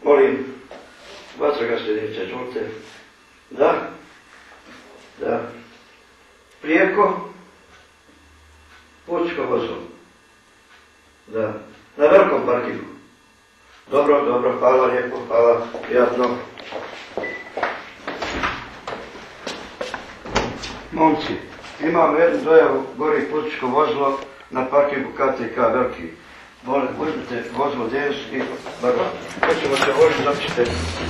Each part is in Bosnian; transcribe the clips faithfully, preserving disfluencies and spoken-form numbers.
Molim, vatrogasne jedinice žulte. Da. Da. Prijeko. Pučko vozilo. Da. Na velikom parkingu. Dobro, dobro, hvala lijepo, hvala, prijatno. Momci, imamo jednu dojavu, gori pučko vozilo na parkingu K T K veliki. Molim, uzmite vozilo djež i baga. Hoćemo se voziti, zapćete.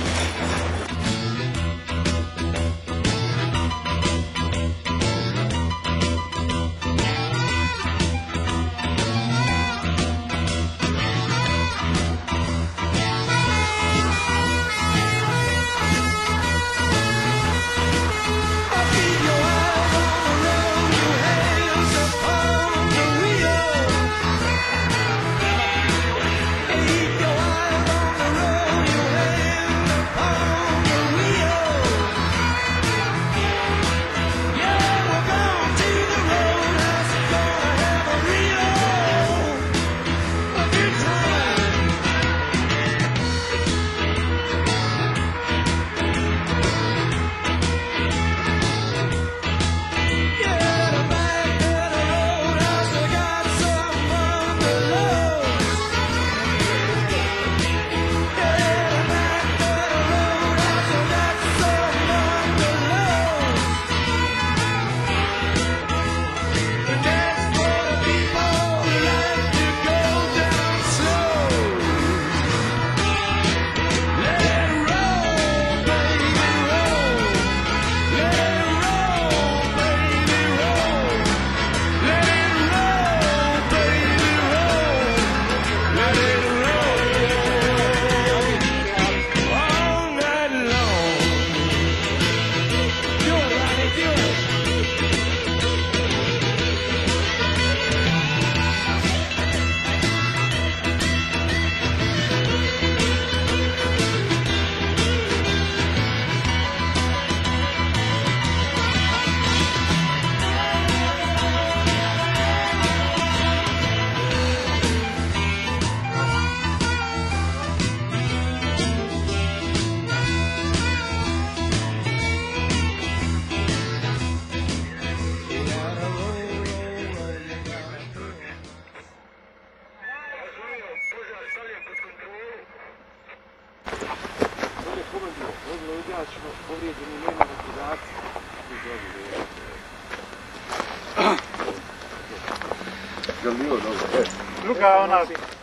Druga ona,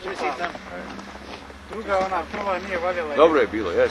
druga ona prva nije valjala. Dobro je bilo, jesmo.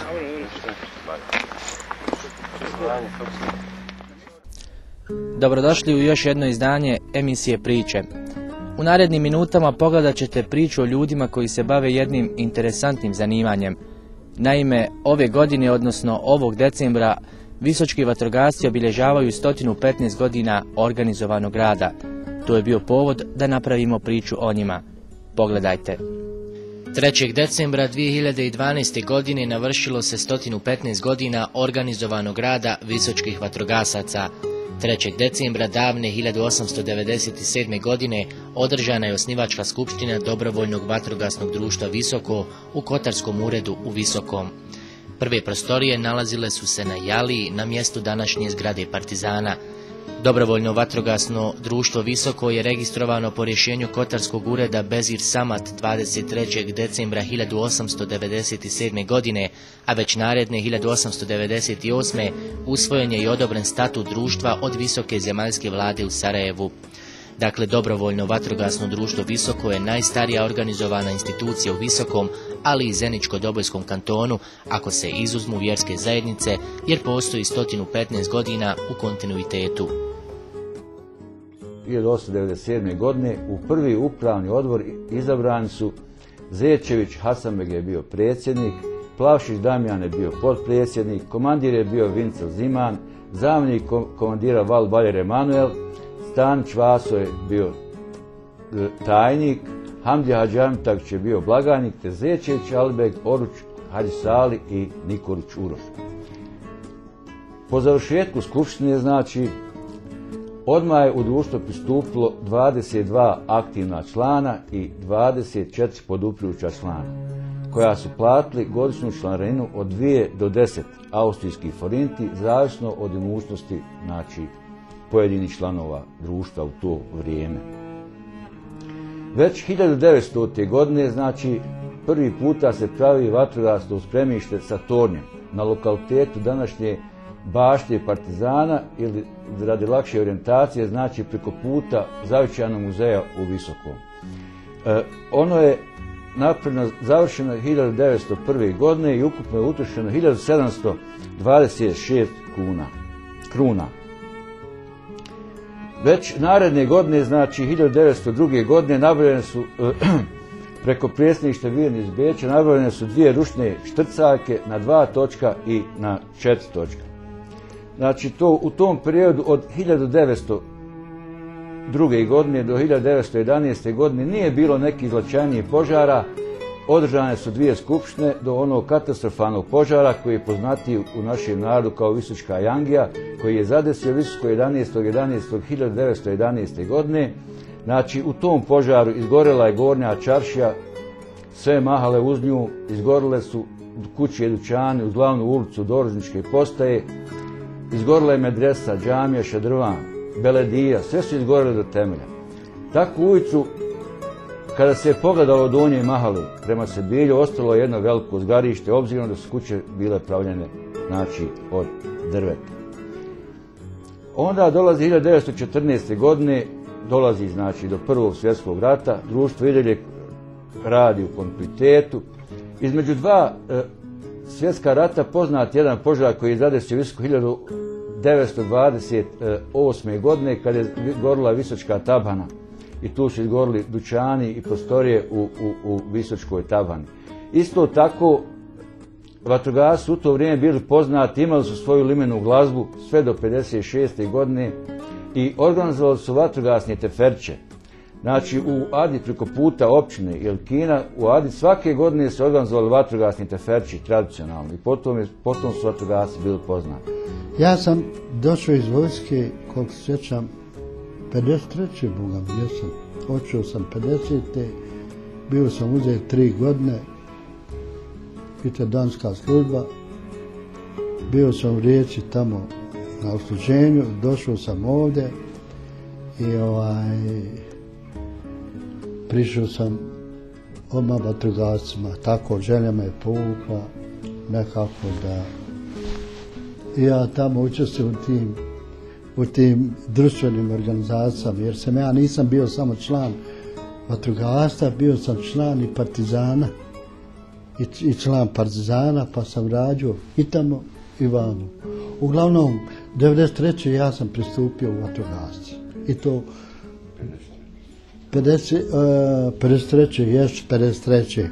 Dobrodošli u još jedno izdanje emisije Priče. U narednim minutama pogledat ćete priču o ljudima koji se bave jednim interesantnim zanimanjem. Naime, ove godine, odnosno ovog decembra, visočki vatrogasci obilježavaju sto petnaest godina organizovanog rada. To je bio povod da napravimo priču o njima. Pogledajte. trećeg decembra dvije hiljade dvanaeste. godine navršilo se sto petnaest godina organizovanog rada visočkih vatrogasaca. trećeg decembra davne hiljadu osamsto devedeset sedme. godine održana je osnivačka skupština Dobrovoljnog vatrogasnog društva Visoko u Kotarskom uredu u Visokom. Prve prostorije nalazile su se na Jaliji, na mjestu današnje zgrade Partizana. Dobrovoljno vatrogasno društvo Visoko je registrovano po rješenju Kotarskog ureda Bezir Samat dvadeset trećeg decembra hiljadu osamsto devedeset sedme. godine, a već naredne hiljadu osamsto devedeset osme. usvojen je i odobren statut društva od Visoke zemaljske vlade u Sarajevu. Dakle, Dobrovoljno vatrogasno društvo Visoko je najstarija organizovana institucija u Visokom, ali i Zeničko-Dobojskom kantonu, ako se izuzmu vjerske zajednice, jer postoji sto petnaest godina u kontinuitetu. hiljadu osamsto devedeset sedme. godine u prvi upravni odbor izabrani su Zečević Hasanbeg je bio predsjednik, Plavšić Damjan je bio potpredsjednik, komandir je bio Vincelj Ziman, zamjenik komandira Val Baljer Emanuel, Stanić Vaso je bio tajnik, Hamdija Hadžamitagić je bio blagajnik, te Zečević Alibeg, Oruč Hadžisali i Nikolić Uroš. Po završetku skupštine, znači, odmah je u društvo pristupilo dvadeset dva aktivna člana i dvadeset četiri podupiruća člana. koja su platili godišnju članarinu od dvije do deset austrijskih forinti, zavisno od imućnosti, znači, pojedinih članova društva u to vrijeme. Već hiljadu devetstote. godine, znači, prvi puta se pravi vatrogasno spremište sa tornjem na lokalitetu današnje bašte Partizana, ili radi lakše orijentacije, znači preko puta Zavičajnog muzeja u Visokom. E, ono je napravljeno, završeno hiljadu devetsto prve. godine i ukupno je utrošeno hiljadu sedamsto dvadeset šest kuna, kruna. Već naredne godine, znači hiljadu devetsto druge. godine, nabavljene su e, preko predsjedništva Vijeni iz Beča, nabavljene su dvije ručne štrcaljke na dva točka i na četiri točka. Znači, to u tom periodu od hiljadu devetsto druge. godine do hiljadu devetsto jedanaeste. godine nije bilo nekih značajnijih požara. Održane su dvije skupštine do onog katastrofalnog požara koji je poznatiji u našem narodu kao Visočka jangija, koji je zadesio Visoko jedanaestog jedanaestog hiljadu devetsto jedanaeste. godine. Znači, u tom požaru izgorela je Gornja čaršija, sve mahale uz nju, izgorile su kuće i dućani uz glavnu ulicu do Oružničke postaje, izgorila je medresa, džamija, šadrvan, beledija, sve su izgorele do temelja. Tako ulicu, kada se je pogledalo do Donje mahale prema Sebilju, ostalo je jedno veliko zgarište, obzirom da su kuće bile pravljene, znači, od drveta. Onda dolazi hiljadu devetsto četrnaeste. godine, dolazi, znači, do Prvog svjetskog rata, društvo i dalje radi u kontinuitetu. Između dva e, svjetska rata poznat jedan požar koji je zadesio Visoko hiljadu devetsto dvadeset osme. godine, kada je gorila Visočka tabana i tu su izgorili dućani i prostorije u, u, u Visočkoj tabani. Isto tako, vatrogasci u to vrijeme bili poznati, imali su svoju limenu glazbu sve do pedeset šeste. godine i organizovali su vatrogasne teferče. Znači, u Adi preko puta općine Jelkina, u Adi svake godine se organizovali vatrogasni teferči tradicionalno i potom, je, potom su vatrogasci bili poznati. Ja sam došao iz vojske, koliko se sjećam, pedeset treće. Boga mi jesam. Očeo sam pedesete. Bio sam uzet tri godine. Intendantska služba. Bio sam u Rijeci tamo na odsluženju. Došao sam ovdje i ovaj, prišao sam odmah vatrogascima. Tako želja me je povukla nekako da ja tamo učestvujem u tim, u tim društvenim organizacijama, jer sam ja nisam bio samo član vatrogastva, bio sam član i Partizana i, i član Partizana, pa sam radio i tamo i vamo. Uglavnom, devedeset treće. ja sam pristupio u vatrogasci i to pedeset, uh, pedeset treće. još pedeset treće.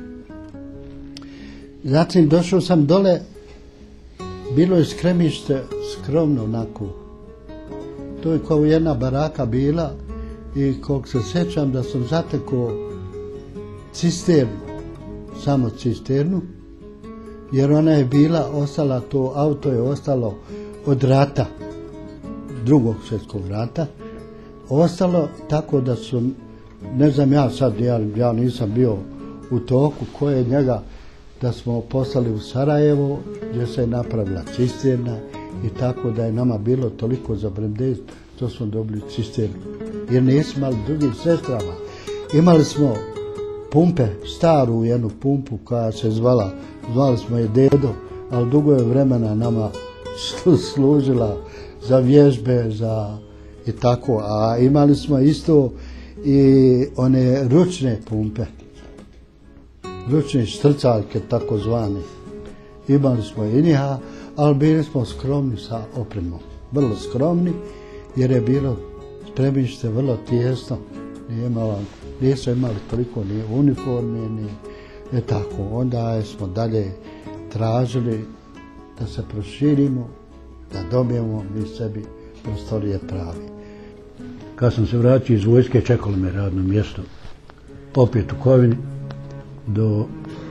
Zatim došao sam dole. Bilo je spremište skromno onako. To je kao jedna baraka bila i koliko se sjećam da sam zatekao cisternu, samo cisternu, jer ona je bila ostala, to auto je ostalo od rata, drugog svjetskog rata, ostalo tako da su, ne znam ja sad, ja, ja nisam bio u toku ko je njega, da smo poslali u Sarajevo gdje se je napravila cisterna i tako da je nama bilo toliko za bremdest, to smo dobili cisternu. Jer nismo imali drugih sredstava. Imali smo pumpe, staru jednu pumpu koja se zvala, zvali smo je Dedo, ali dugo je vremena nama služila za vježbe, za i tako. A imali smo isto i one ručne pumpe. Ručne štrcaljke, tako zvane. Imali smo i njiha, ali bili smo skromni sa opremom. Vrlo skromni, jer je bilo spremište vrlo tijesno. Nije imala, nisu imali toliko ni uniforme, ni ne tako. Onda smo dalje tražili da se proširimo, da dobijemo mi sebi prostorije pravi. Kad sam se vratio iz vojske, čekalo me radno mjesto opet u Kovini do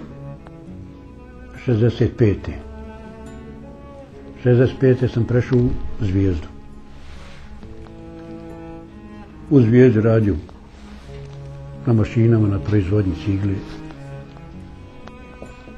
šezdeset pete. šezdeset pete sam prešao u Zvijezdu. U Zvijezdi radio na mašinama, na proizvodnji cigle.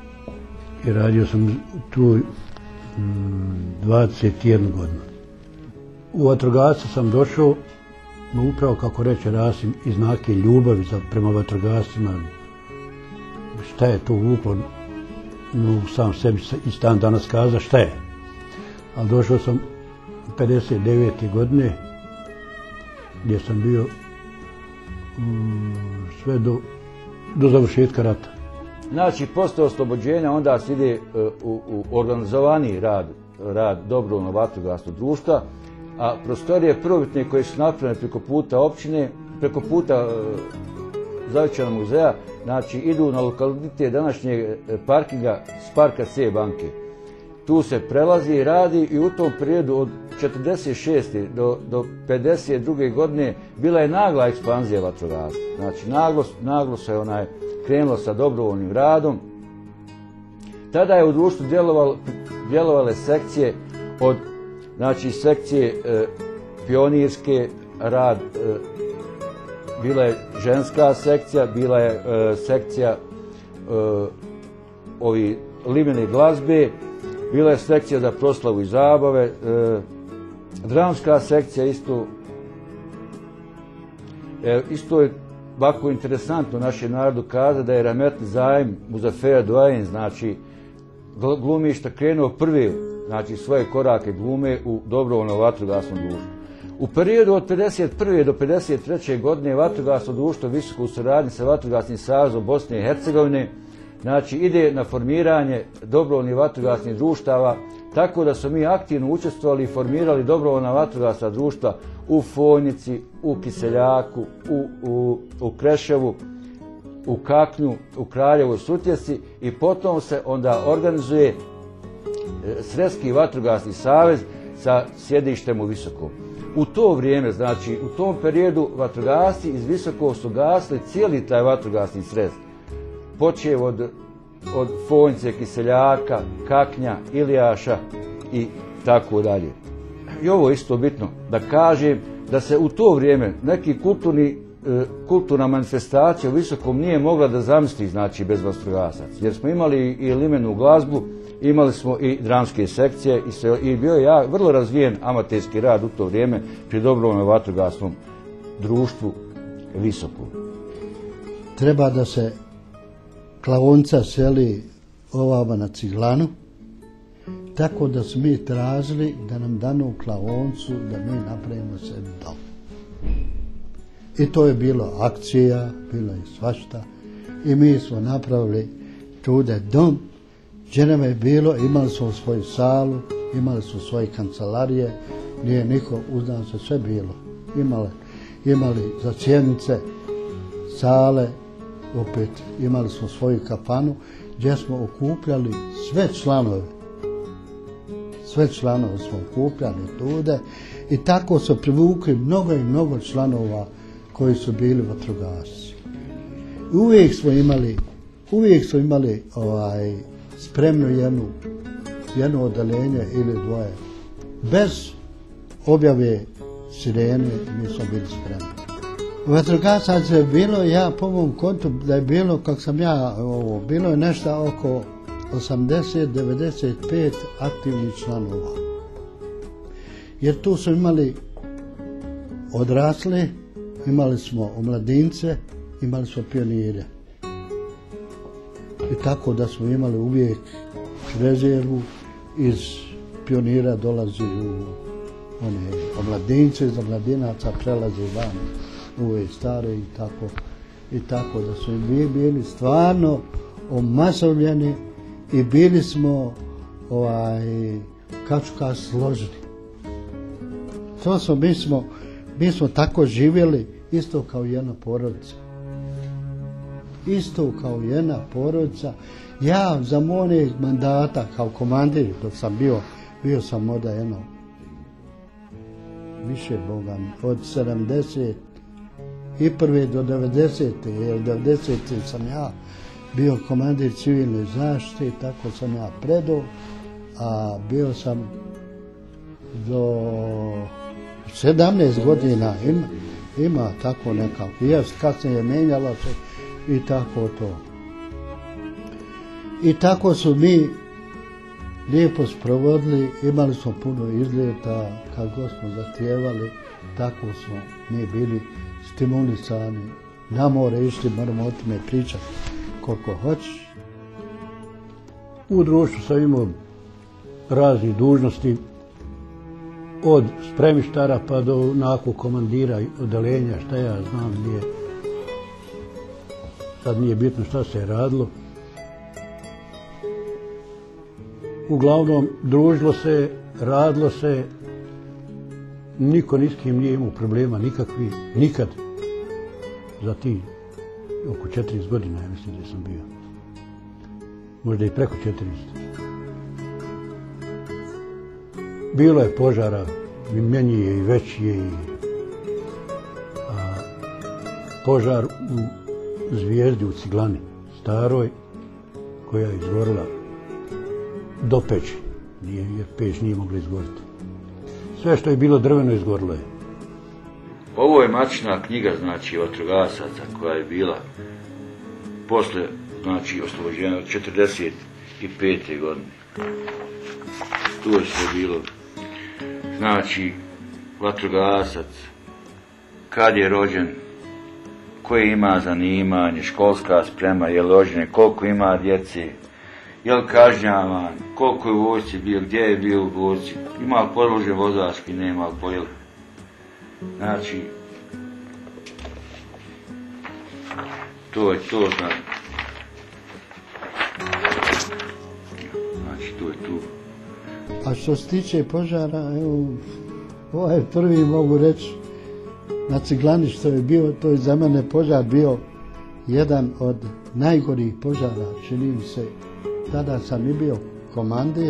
i radio sam tu dvadeset jednu godinu. U vatrogascu sam došao, upravo kako reče Rasim, iz znake ljubavi prema vatrogascima. Šta je to vuklo, no, sam sebi i stan danas kaza šta je. Ali došao sam pedeset devete godine, gdje sam bio um, sve do, do završetka rata. Znači, posle oslobođenja onda se ide u, u organizovani rad, rad dobrovoljnog vatrogasnog društva, a prostorije prvobitne koje su napravljene preko puta općine, preko puta Zavičanog muzeja, znači idu na lokalitet današnjeg parkinga s parka C banke. Tu se prelazi i radi i u tom periodu od četrdeset šeste do, do pedeset druge godine bila je nagla ekspanzija vatrogastva. Znači, naglo, naglo se onaj krenulo sa dobrovoljnim radom. Tada je u društvu djeloval, djelovale sekcije od, znači, sekcije e, pionirske, rad, e, bila je ženska sekcija, bila je e, sekcija e, ovi limene glazbe, bila je sekcija za proslavu i zabave, e, dramska sekcija isto, e, isto je ovako interesantno našem narodu kaza da je rahmetli Zaim Muzaffer Duajen, znači glumišta, krenuo prvi, znači svoje korake glume u dobrovoljnom vatrogasnom društvu. U periodu od pedeset prve do pedeset treće godine vatrogasno društvo visoko u suradnji sa Vatrogasnim savezom Bosne i Hercegovine, znači ide na formiranje dobrovoljnih vatrogasnih društava, tako da smo mi aktivno učestvovali i formirali dobrovoljna vatrogasna društva u Fojnici, u Kiseljaku, u, u, u Kreševu, u Kaknju, u Kraljevu, Sutjesi i potom se onda organizuje Sredski vatrogasni savez sa sjedištem u Visokom. U to vrijeme, znači u tom periodu vatrogasci iz Visokog su gasili cijeli taj vatrogasni srez. Počev od, od Fojnice, Kiseljaka, Kaknja, Ilijaša i tako dalje. I ovo je isto bitno da kažem da se u to vrijeme neki kulturni, e, kulturna manifestacija u Visokom nije mogla da zamisli, znači, bez vatrogasaca. Jer smo imali i limenu glazbu, imali smo i dramske sekcije i, se, i bio je ja, vrlo razvijen amaterski rad u to vrijeme pri dobrovoljnom vatrogasnom društvu Visokom. Treba da se klaonica seli ovamo na Ciglanu, tako da smo mi tražili da nam danu klaoncu da mi napravimo sebi dom. I to je bilo akcija, bilo je svašta. I mi smo napravili tude dom, gdje nam je bilo, imali smo svoju salu, imali smo svoje kancelarije, nije niko uz nas je sve bilo. Imali, imali za sjednice, sale, opet imali smo svoju kafanu, gdje smo okupljali sve članove. Sve članove smo okupljali tude i tako su privukli mnogo i mnogo članova koji su bili vatrogasci. Uvijek smo imali, uvijek smo imali ovaj, spremno jednu, jedno odeljenje ili dvoje. Bez objave sirene mi smo bili spremni. Vatrogasaca je bilo, ja po mom kontu da je bilo, kako sam ja, ovo, bilo je nešto oko osamdeset do devedeset pet aktivnih članova. Jer tu su imali odrasle, imali smo omladince, imali smo pionire. I tako da smo imali uvijek rezervu, iz pionira dolazi u one omladince, iz omladinaca prelaze van u ove stare i tako. I tako da smo mi bili stvarno omasovljeni i bili smo, ovaj, kako ću kaži, složni. To smo, mi smo, mi smo tako živjeli isto kao jedna porodica. Isto kao jedna porodica. Ja za mojeg mandata kao komandir, dok sam bio, bio sam onda jedno, više Boga, od sedamdeset prve do devedesete jer devedesete sam ja bio komandir civilne zaštite, tako sam ja predao, a bio sam do sedamnaest godina, ima, ima tako nekako, jes, kasnije je menjalo se i tako to. I tako su mi lijepo sprovodili, imali smo puno izljeta, kad god smo zahtijevali, tako smo mi bili stimulisani. Na more išli, moramo o tome pričati koliko hoćeš. U društvu sam imao raznih dužnosti, od spremištara pa do nakon komandira odelenja, šta ja znam, nije, sad nije bitno šta se je radilo. Uglavnom, družilo se, radilo se, niko ni s kim nije imao problema nikakvi, nikad. Za ti oko četrdeset godina, ja mislim da sam bio. Možda i preko četrdeset. Bilo je požara, i menji je i veći je i a, požar u Zvijezdi u Ciglani, staroj, koja je izgorila do peći, nije, jer peć nije mogla izgoriti. Sve što je bilo drveno izgorilo je. Ovo je matična knjiga, znači, vatrogasaca koja je bila posle, znači, oslobođenja od četrdeset pete godine. Tu je sve bilo, znači, vatrogasac, kad je rođen, koje ima zanimanje, školska sprema, je li rođen, koliko ima djece, je li kažnjavan, koliko je u vojsci bio, gdje je bio u vojsci, ima li podložen vozački, nema li pojeli. Znači, to je to, znači, znači to je tu. A što se tiče požara, evo, ovaj prvi mogu reći, na Ciglani što je bio, to je za mene požar bio jedan od najgorih požara, čini mi se. Tada sam i bio komandir,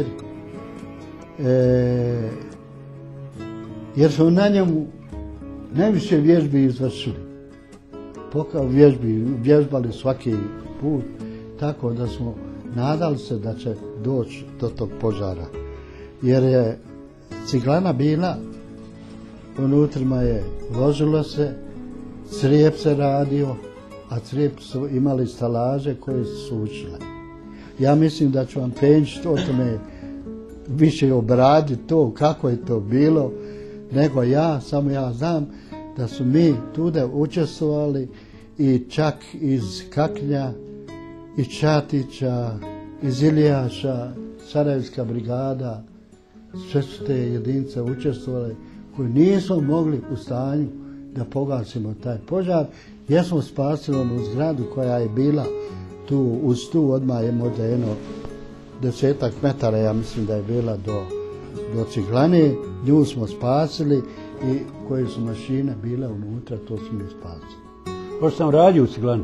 e, jer smo na njemu najviše vježbi izvršili. Pokao vježbi, vježbali svaki put, tako da smo nadali se da će doći do tog požara. Jer je Ciglana bila, unutrima je vozilo se, crijep se radio, a crijep su imali stalaže koje su sučile. Ja mislim da ću vam Penčić o tome više obraditi to, kako je to bilo, nego ja, samo ja znam da su mi tude učestvovali i čak iz Kaknja, iz Čatića, iz Ilijaša, Sarajevska brigada, sve su te jedinice učestvovale koji nismo mogli u stanju da pogasimo taj požar, jer smo spasili onu zgradu koja je bila tu, uz tu odmah je možda jedno desetak metara, ja mislim da je bila do, do Ciglane, nju smo spasili i koje su mašine bile unutra, to smo mi spasili. Pošto sam radio u Ciglani,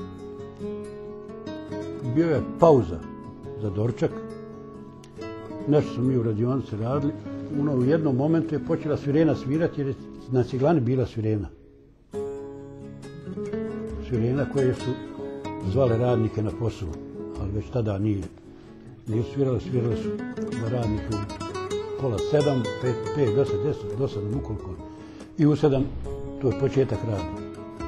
bio je pauza za doručak, nešto smo mi u radionici radili, ono, u jednom momentu je počela svirena svirati jer je na Ciglani bila svirena. Svirena koje su zvale radnike na posao, ali već tada nije. Nisu svirali, svirali su za radnike u pola sedam, pet, pet, deset, deset, do sedam, ukoliko. I u sedam, to je početak rada.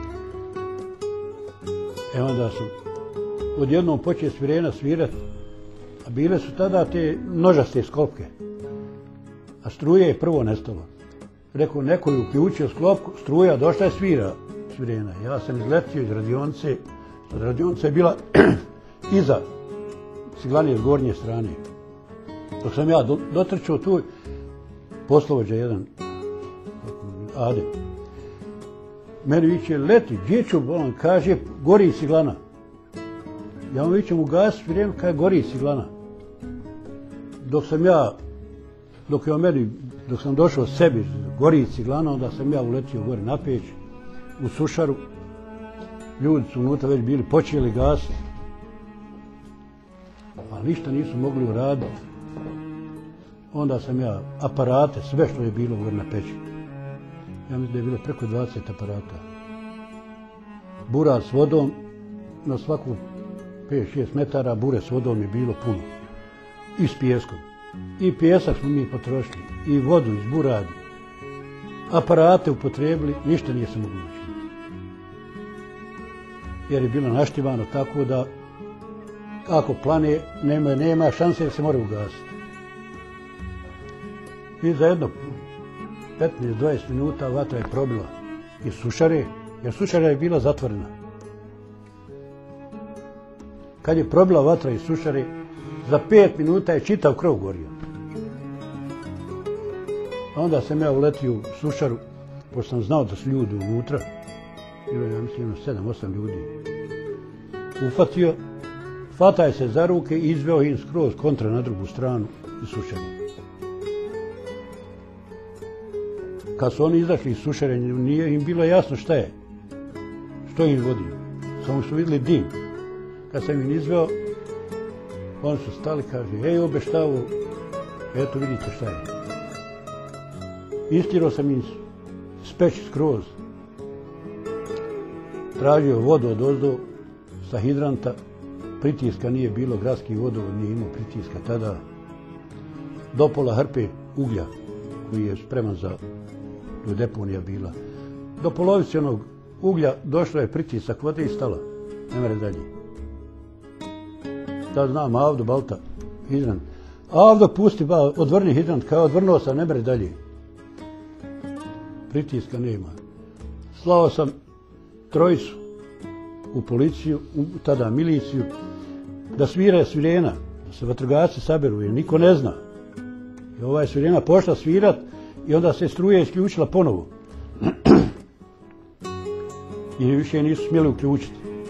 E onda su odjednom počeli svirena svirati, a bile su tada te nožaste sklopke. A struje je prvo nestalo. Rekao, neko je uključio sklopku, struja došla je svira svirena. Ja sam izletio iz radionice, radionica je bila iza Ciglane s gornje strane. Dok sam ja dotrčao tu, poslovođa jedan, Adem, meni viće, leti, gdje ću, on kaže, gori Ciglana. Ja mu vićem, ugasi svirenu, kaže, gori Ciglana. Dok sam ja, dok je on meni, dok sam došao sebi, gori Ciglana, onda sam ja uletio gore na peć, u sušaru. Ljudi su unutra već bili počeli gasiti, ali ništa nisu mogli uraditi. Onda sam ja aparate, sve što je bilo gore na peći. Ja mislim da je bilo preko dvadeset aparata. Bura s vodom, na svaku pet šest metara bure s vodom je bilo puno. I s pijeskom. I pijesak smo mi potrošili, i vodu iz buradi. Aparate upotrebili, ništa nije se moglo učiniti. Jer je bilo naštivano tako da ako plane, nema, nema šanse da se mora ugasiti. I za jedno petnaest do dvadeset minuta vatra je probila iz sušare, jer sušara je bila zatvorena. Kad je probila vatra iz sušare, za pet minuta je čitav krov gorio. Onda sam ja uletio u sušaru, pošto sam znao da su ljudi unutra, bilo je, ja mislim, sedam osam ljudi. Ufatio, hvatao se za ruke i izveo im skroz kontra na drugu stranu iz sušare. Kad su oni izašli iz sušare, nije im bilo jasno šta je, što im vodi. Samo su vidjeli dim. Kad sam im izveo, oni su stali, kaže, ej obe šta ovo, eto vidite šta je. Istirao sam im s peći skroz. Tražio vodu od ozdo sa hidranta, pritiska nije bilo, gradski vodovod nije imao pritiska tada. Do pola hrpe uglja koji je spreman za deponija bila. Do polovice onog uglja došlo je pritisak vode i stala. Ne mere dalje. Da znam, Avdo balta, hidrant. Avdo pusti, ba, odvrni hidrant, kao odvrnuo sam, ne mere dalje. Pritiska nema. Slao sam trojicu u policiju, u tada miliciju, da svira svirena, da se vatrogasci saberu, jer niko ne zna. I ova je svirena pošla svirat i onda se struja isključila ponovo. I više nisu smjeli uključiti.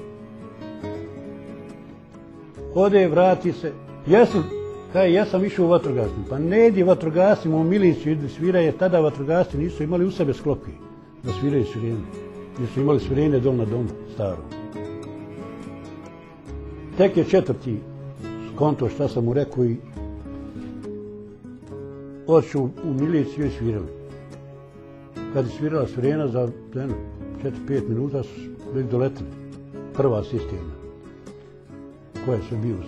Ode, vrati se. Jesam, kaj, ja sam išao u vatrogasni. Pa ne idi vatrogascima u miliciju, idi svira, jer tada vatrogasci nisu imali u sebe sklopke da sviraju svirene. Nisu imali svirene dom na domu, staro. Tek je četvrti skonto šta sam mu rekao i odšao u miliciju i svirali. Kad je svirala svirena za četiri pet minuta su već doletili. Prva sistema. Koja su bio?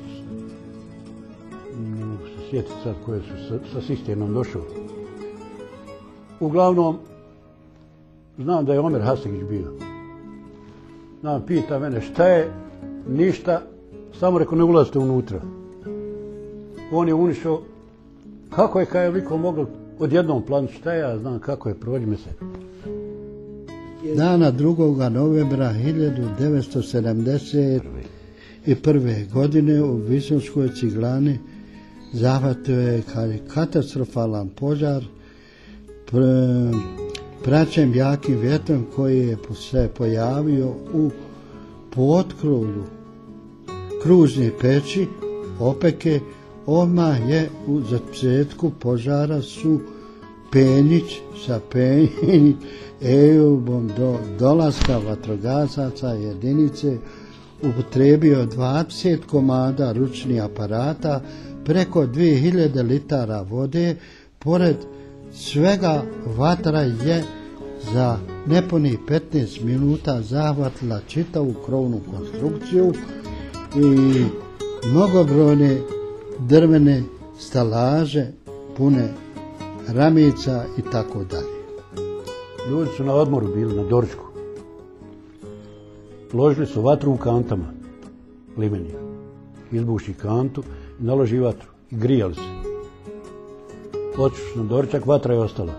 Ne mogu se sjetiti sad koje su sa, sa sistemom došao. Uglavnom, znam da je Omer Hasegić bio. Znam, pita mene šta je, ništa, samo reko ne ulazite unutra. On je unišao, kako je kaj je liko moglo odjednom planuti, šta ja znam kako je, prođi me se. Dana drugog novembra hiljadu devetsto sedamdeset prve. godine u Visočkoj ciglani zahvatio je katastrofalan požar praćen jakim vjetrom koji je se pojavio u potkrovlju kružne peći opeke. Odmah je u začetku požara su Penjić sa Penjić Ejubom do dolaska vatrogasaca jedinice upotrijebio dvadeset komada ručnih aparata, preko dvije hiljade litara vode. Pored svega vatra je za nepunih petnaest minuta zahvatila čitavu krovnu konstrukciju i mnogobrojne drvene stalaže pune ramica i tako dalje. Ljudi su na odmoru bili na doručku. Ložili su vatru u kantama, limeni. Izbuši kantu i naloži vatru i grijali se. Otišli su na doručak, vatra je ostala.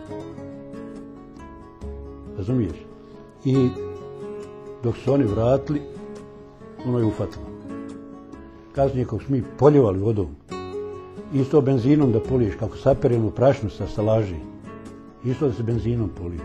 Razumiješ? I dok su oni vratili, ono je ufatilo. Kasnije kako smo mi poljevali vodom, isto benzinom da poliješ, kako saperemo prašnu sa stalaži, isto da se benzinom polije.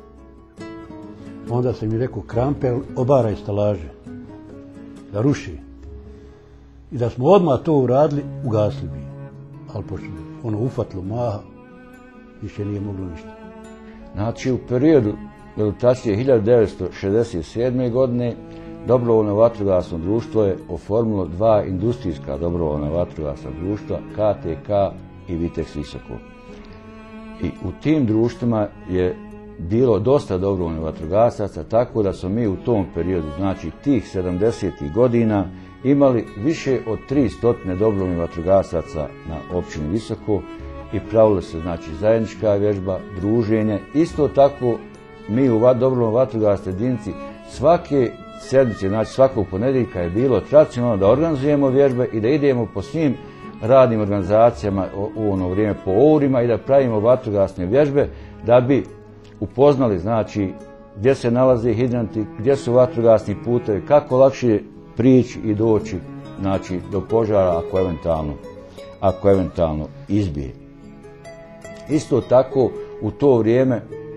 Onda sam mi rekao, krampel obaraj stalaže, da ruši. I da smo odmah to uradili, ugasili bi. Ali pošto ono ufatilo maha, više nije moglo ništa. Znači, u periodu velitacije hiljadu devetsto šezdeset sedme. godine dobrovoljno vatrogasno društvo je oformilo dva industrijska dobrovoljna vatrogasna društva, K T K i Viteks Visoko. I u tim društvima je bilo dosta dobrovoljnih vatrogasaca, tako da smo mi u tom periodu, znači tih sedamdesetih godina, imali više od tristo dobrovoljnih vatrogasaca na općini Visoko i pravila se znači zajednička vježba, druženje. Isto tako mi u dobrovoljnoj vatrogasnoj jedinici svake sedmice, znači svakog ponedjeljka je bilo tradicionalno da organizujemo vježbe i da idemo po svim radnim organizacijama u ono vrijeme po ourima i da pravimo vatrogasne vježbe da bi upoznali znači gdje se nalaze hidranti, gdje su vatrogasni putevi, kako lakše prići i doći znači do požara ako eventualno, ako eventualno izbije. Isto tako u to vrijeme,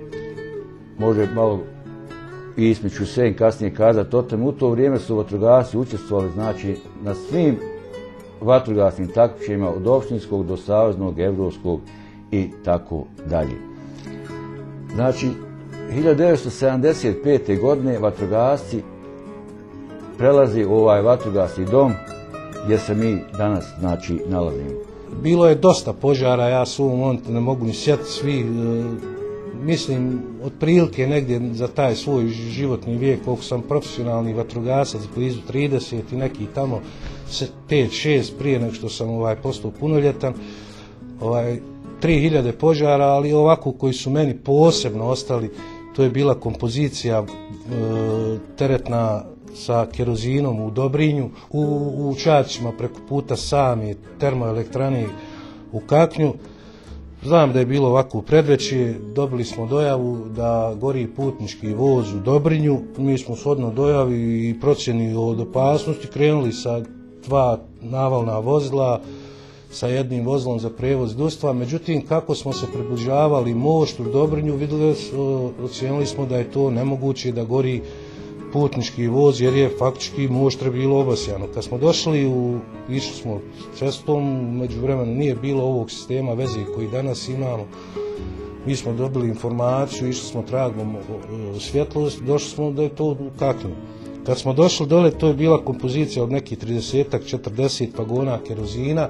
može malo Ismić Husein kasnije kazati o tome, u to vrijeme su vatrogasci učestvovali znači na svim vatrogasnim takmičenjima od općinskog do saveznog, evropskog i tako dalje. Znači, hiljadu devetsto sedamdeset pete. godine vatrogasci prelazi u ovaj vatrogasni dom gdje se mi danas znači nalazimo. Bilo je dosta požara, ja se u ovom momentu ne mogu ni sjetiti svi, e, mislim otprilike negdje za taj svoj životni vijek, koliko sam profesionalni vatrogasac, blizu trideset i neki tamo pet šest prije nego što sam ovaj, postao punoljetan, ovaj, tri hiljade požara, ali ovako koji su meni posebno ostali, to je bila kompozicija e, teretna sa kerozinom u Dobrinju, u, u Čačićima preko puta sami termoelektrani u Kaknju. Znam da je bilo ovako u predveći, dobili smo dojavu da gori putnički voz u Dobrinju, mi smo shodno dojavi i procjeni od opasnosti krenuli sa dva navalna vozila, sa jednim vozilom za prevoz društva, međutim kako smo se približavali moštu u Dobrinju, vidjeli, ocijenili smo da je to nemoguće da gori putnički voz jer je faktički moštre bilo obasjano. Kad smo došli, u, išli smo cestom, među vremenu nije bilo ovog sistema veze koji danas imamo. Mi smo dobili informaciju, išli smo tragom svjetlost, došli smo da je to u Kaknju. Kad smo došli dole, to je bila kompozicija od nekih trideset četrdeset vagona kerozina.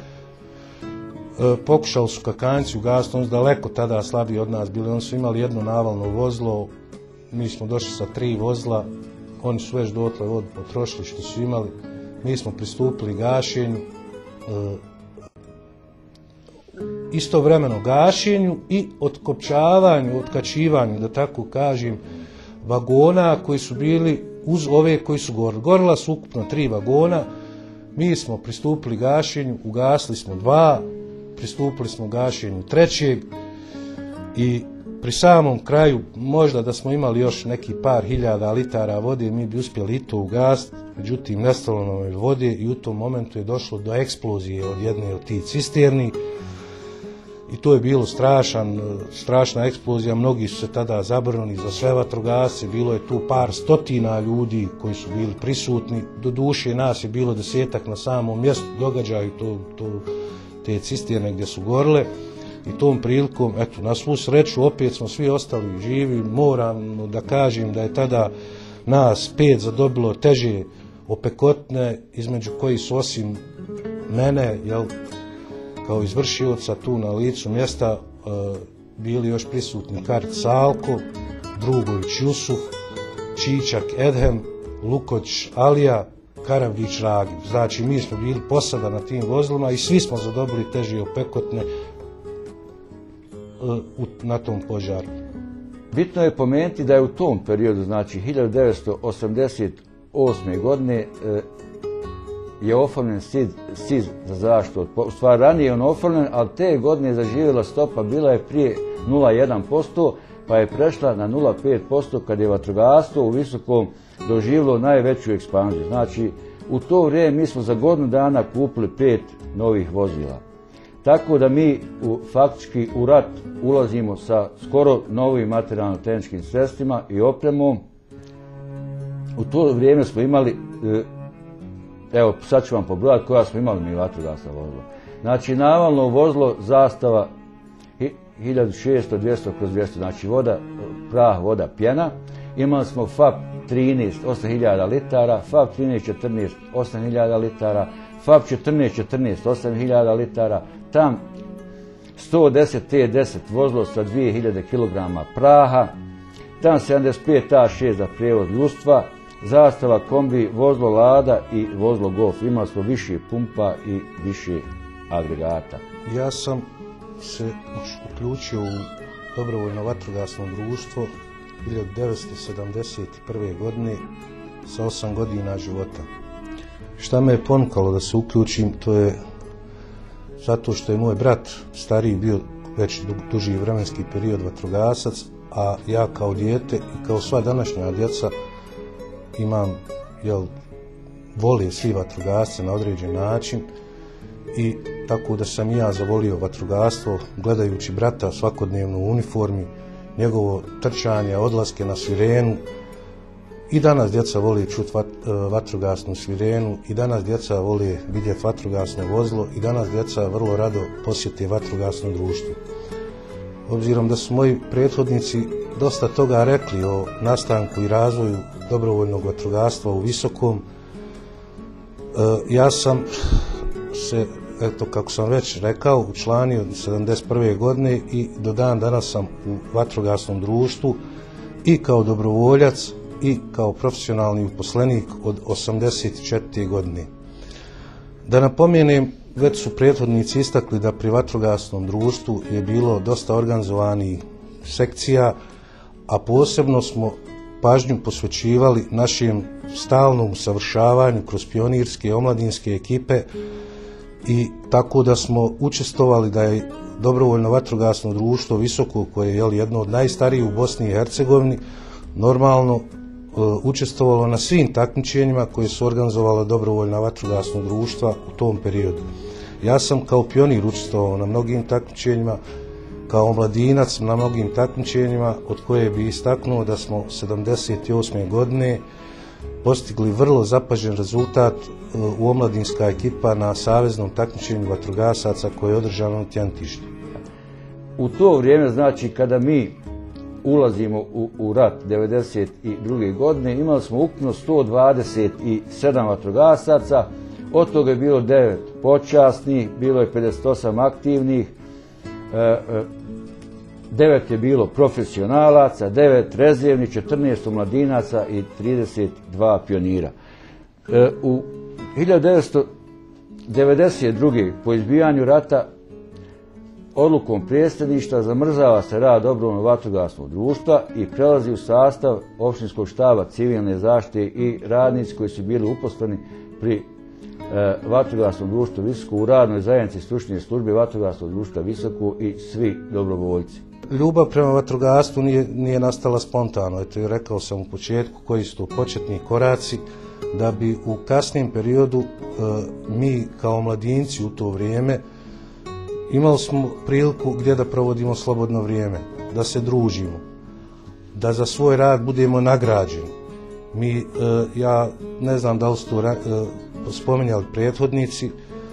E, pokušali su Kakanjci ugasiti, oni su daleko tada slabiji od nas bili, oni su imali jedno navalno vozilo, mi smo došli sa tri vozila, oni su već dotle vodu potrošili što su imali, mi smo pristupili gašenju, e, istovremeno gašenju i otkopčavanju, otkačivanju, da tako kažem, vagona koji su bili uz ove koji su gorili. Gorila su ukupno tri vagona, mi smo pristupili gašenju, ugasili smo dva, pristupili smo gašenju trećeg i pri samom kraju, možda da smo imali još neki par hiljada litara vode, mi bi uspjeli i to ugasiti, međutim nestalo nam je vode i u tom momentu je došlo do eksplozije od jedne od tih cisterni i to je bilo strašan, strašna eksplozija, mnogi su se tada zabrnuli za sve vatrogasce, bilo je tu par stotina ljudi koji su bili prisutni, do duše nas je bilo desetak na samom mjestu događaju to, to, te cisterne gdje su gorile. I tom prilikom, eto, na svu sreću, opet smo svi ostali živi. Moram da kažem da je tada nas pet zadobilo teže opekotne, između koji su osim mene, jel, kao izvršioca tu na licu mjesta, e, bili još prisutni Kart Salko, Drugović Jusuf, Čičak Edhem, Lukoć Alija, Karavdić Ragib. Znači, mi smo bili posada na tim vozilima i svi smo zadobili teže opekotne na tom požaru. Bitno je pomenuti da je u tom periodu, znači hiljadu devetsto osamdeset osme. godine, je oformljen S I Z, S I Z za zaštitu od požara. U stvari ranije je on oformljen, ali te godine je zaživjela stopa, bila je prije nula zarez jedan posto, pa je prešla na nula zarez pet posto kad je vatrogastvo u Visokom doživjelo najveću ekspanziju. Znači, u to vrijeme mi smo za godinu dana kupili pet novih vozila. Tako da mi u, faktički u rat ulazimo sa skoro novim materijalno-tehničkim sredstvima i opremom. U to vrijeme smo imali, evo sad ću vam pobrojati koja smo imali mi vatrogasna vozila. Znači navalno vozilo zastava hiljadu šesto dvjesto kroz dvjesto, znači voda, prah, voda, pjena. Imali smo F A P trinaest osam hiljada litara, F A P trinaest četrnaest osam hiljada litara, F A P četrnaest četrnaest osam hiljada litara, tam sto deset T deset vozilo sa dvije hiljade kilograma praha, tam sedamdeset pet A šest za prijevoz ljudstva, zastava kombi, vozilo Lada i vozilo Golf. Imali smo više pumpa i više agregata. Ja sam se uključio u dobrovoljno vatrogasno društvo hiljadu devetsto sedamdeset prve. godine sa osam godina života. Šta me je ponukalo da se uključim, to je zato što je moj brat stariji bio već duži vremenski period vatrogasac, a ja kao dijete i kao sva današnja djeca imam, jel, vole svi vatrogasce na određen način i tako da sam i ja zavolio vatrogastvo gledajući brata svakodnevno u uniformi, njegovo trčanje, odlaske na sirenu. I danas djeca vole čuti vatrogasnu sirenu, i danas djeca vole vidjeti vatrogasno vozilo, i danas djeca vrlo rado posjete vatrogasno društvo. Obzirom da su moji prethodnici dosta toga rekli o nastanku i razvoju dobrovoljnog vatrogastva u Visokom, ja sam se, eto kako sam već rekao, učlanio sedamdeset prve godine i do dan danas sam u vatrogasnom društvu i kao dobrovoljac i kao profesionalni uposlenik od osamdeset četvrte godine. Da napomenem, već su prethodnici istakli da pri vatrogasnom društvu je bilo dosta organizovanih sekcija, a posebno smo pažnju posvećivali našem stalnom usavršavanju kroz pionirske i omladinske ekipe, i tako da smo učestvovali da je dobrovoljno vatrogasno društvo Visoko, koje je jedno od najstarijih u Bosni i Hercegovini, normalno učestvovalo na svim takmičenjima koje su organizovala dobrovoljna vatrogasna društva u tom periodu. Ja sam kao pionir učestvovao na mnogim takmičenjima, kao omladinac na mnogim takmičenjima, od koje bi istaknuo da smo sedamdeset osme godine postigli vrlo zapažen rezultat u omladinska ekipa na saveznom takmičenju vatrogasaca koje je održano u Tjentištu. U to vrijeme, znači kada mi ulazimo u, u rat devedeset druge godine, imali smo ukupno sto dvadeset sedam vatrogasaca, od toga je bilo devet počasnih, bilo je pedeset osam aktivnih, devet je bilo profesionalaca, devet rezervnih, četrnaest omladinaca i trideset dva pionira. U hiljadu devetsto devedeset druge po izbijanju rata odlukom predsjedništva zamrzava se rad dobrovoljnog vatrogasnog društva i prelazi u sastav općinskog štaba civilne zaštite i radnici koji su bili uposleni pri e, vatrogasnom društvu Visoko u radnoj zajednici stručne službe vatrogasnog društva Visoko i svi dobrovoljci. Ljubav prema vatrogastvu nije, nije nastala spontano. Eto, i rekao sam u početku koji su to početni koraci, da bi u kasnijem periodu e, mi kao mladinci u to vrijeme imali smo priliku gdje da provodimo slobodno vrijeme, da se družimo, da za svoj rad budemo nagrađeni. Mi, e, ja ne znam da li su to e, spominjali prethodnici, e,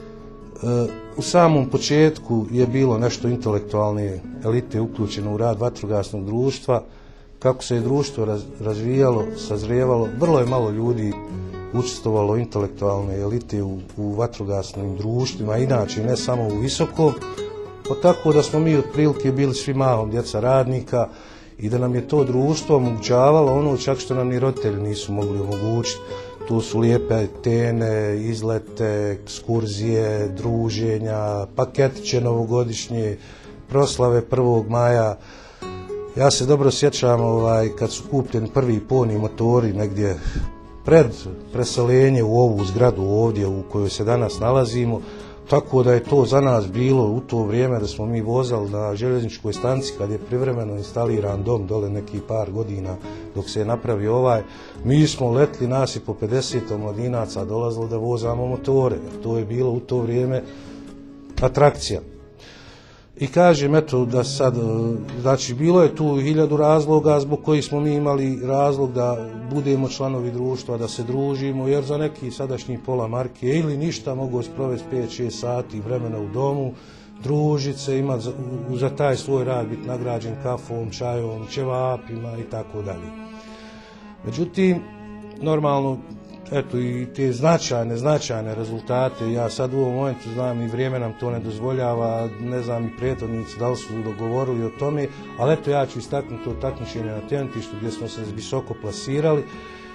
u samom početku je bilo nešto intelektualne elite uključeno u rad vatrogasnog društva. Kako se je društvo raz, razvijalo, sazrijevalo, vrlo je malo ljudi učestvovalo intelektualne elite u, u vatrogasnim društvima, inače ne samo u Visokom, pa tako da smo mi otprilike bili svi malom djeca radnika i da nam je to društvo omogućavalo ono čak što nam ni roditelji nisu mogli omogućiti. Tu su lijepe tene, izlete, ekskurzije, druženja, paketiće novogodišnje, proslave prvog maja. Ja se dobro sjećam ovaj, kad su kupljeni prvi poni motori negdje pred preseljenje u ovu zgradu ovdje u kojoj se danas nalazimo, tako da je to za nas bilo u to vrijeme da smo mi vozali na željezničkoj stanci kad je privremeno instaliran dom dole neki par godina dok se je napravio ovaj, mi smo letli, nas i po pedeset omladinaca dolazili da vozamo motore, jer to je bilo u to vrijeme atrakcija. I kažem, eto, da sad, znači, bilo je tu hiljadu razloga zbog kojih smo mi imali razlog da budemo članovi društva, da se družimo, jer za neki sadašnji pola marke ili ništa mogu sprovesti pet šest sati vremena u domu, družiti se, imati za, za taj svoj rad biti nagrađen kafom, čajom, ćevapima i tako dalje. Međutim, normalno, eto, i te značajne, značajne rezultate, ja sad u ovom momentu znam i vrijeme nam to ne dozvoljava, ne znam i prethodnici da li su dogovorili o tome, ali eto, ja ću istaknuti to takmičenje na Tjentištu gdje smo se visoko plasirali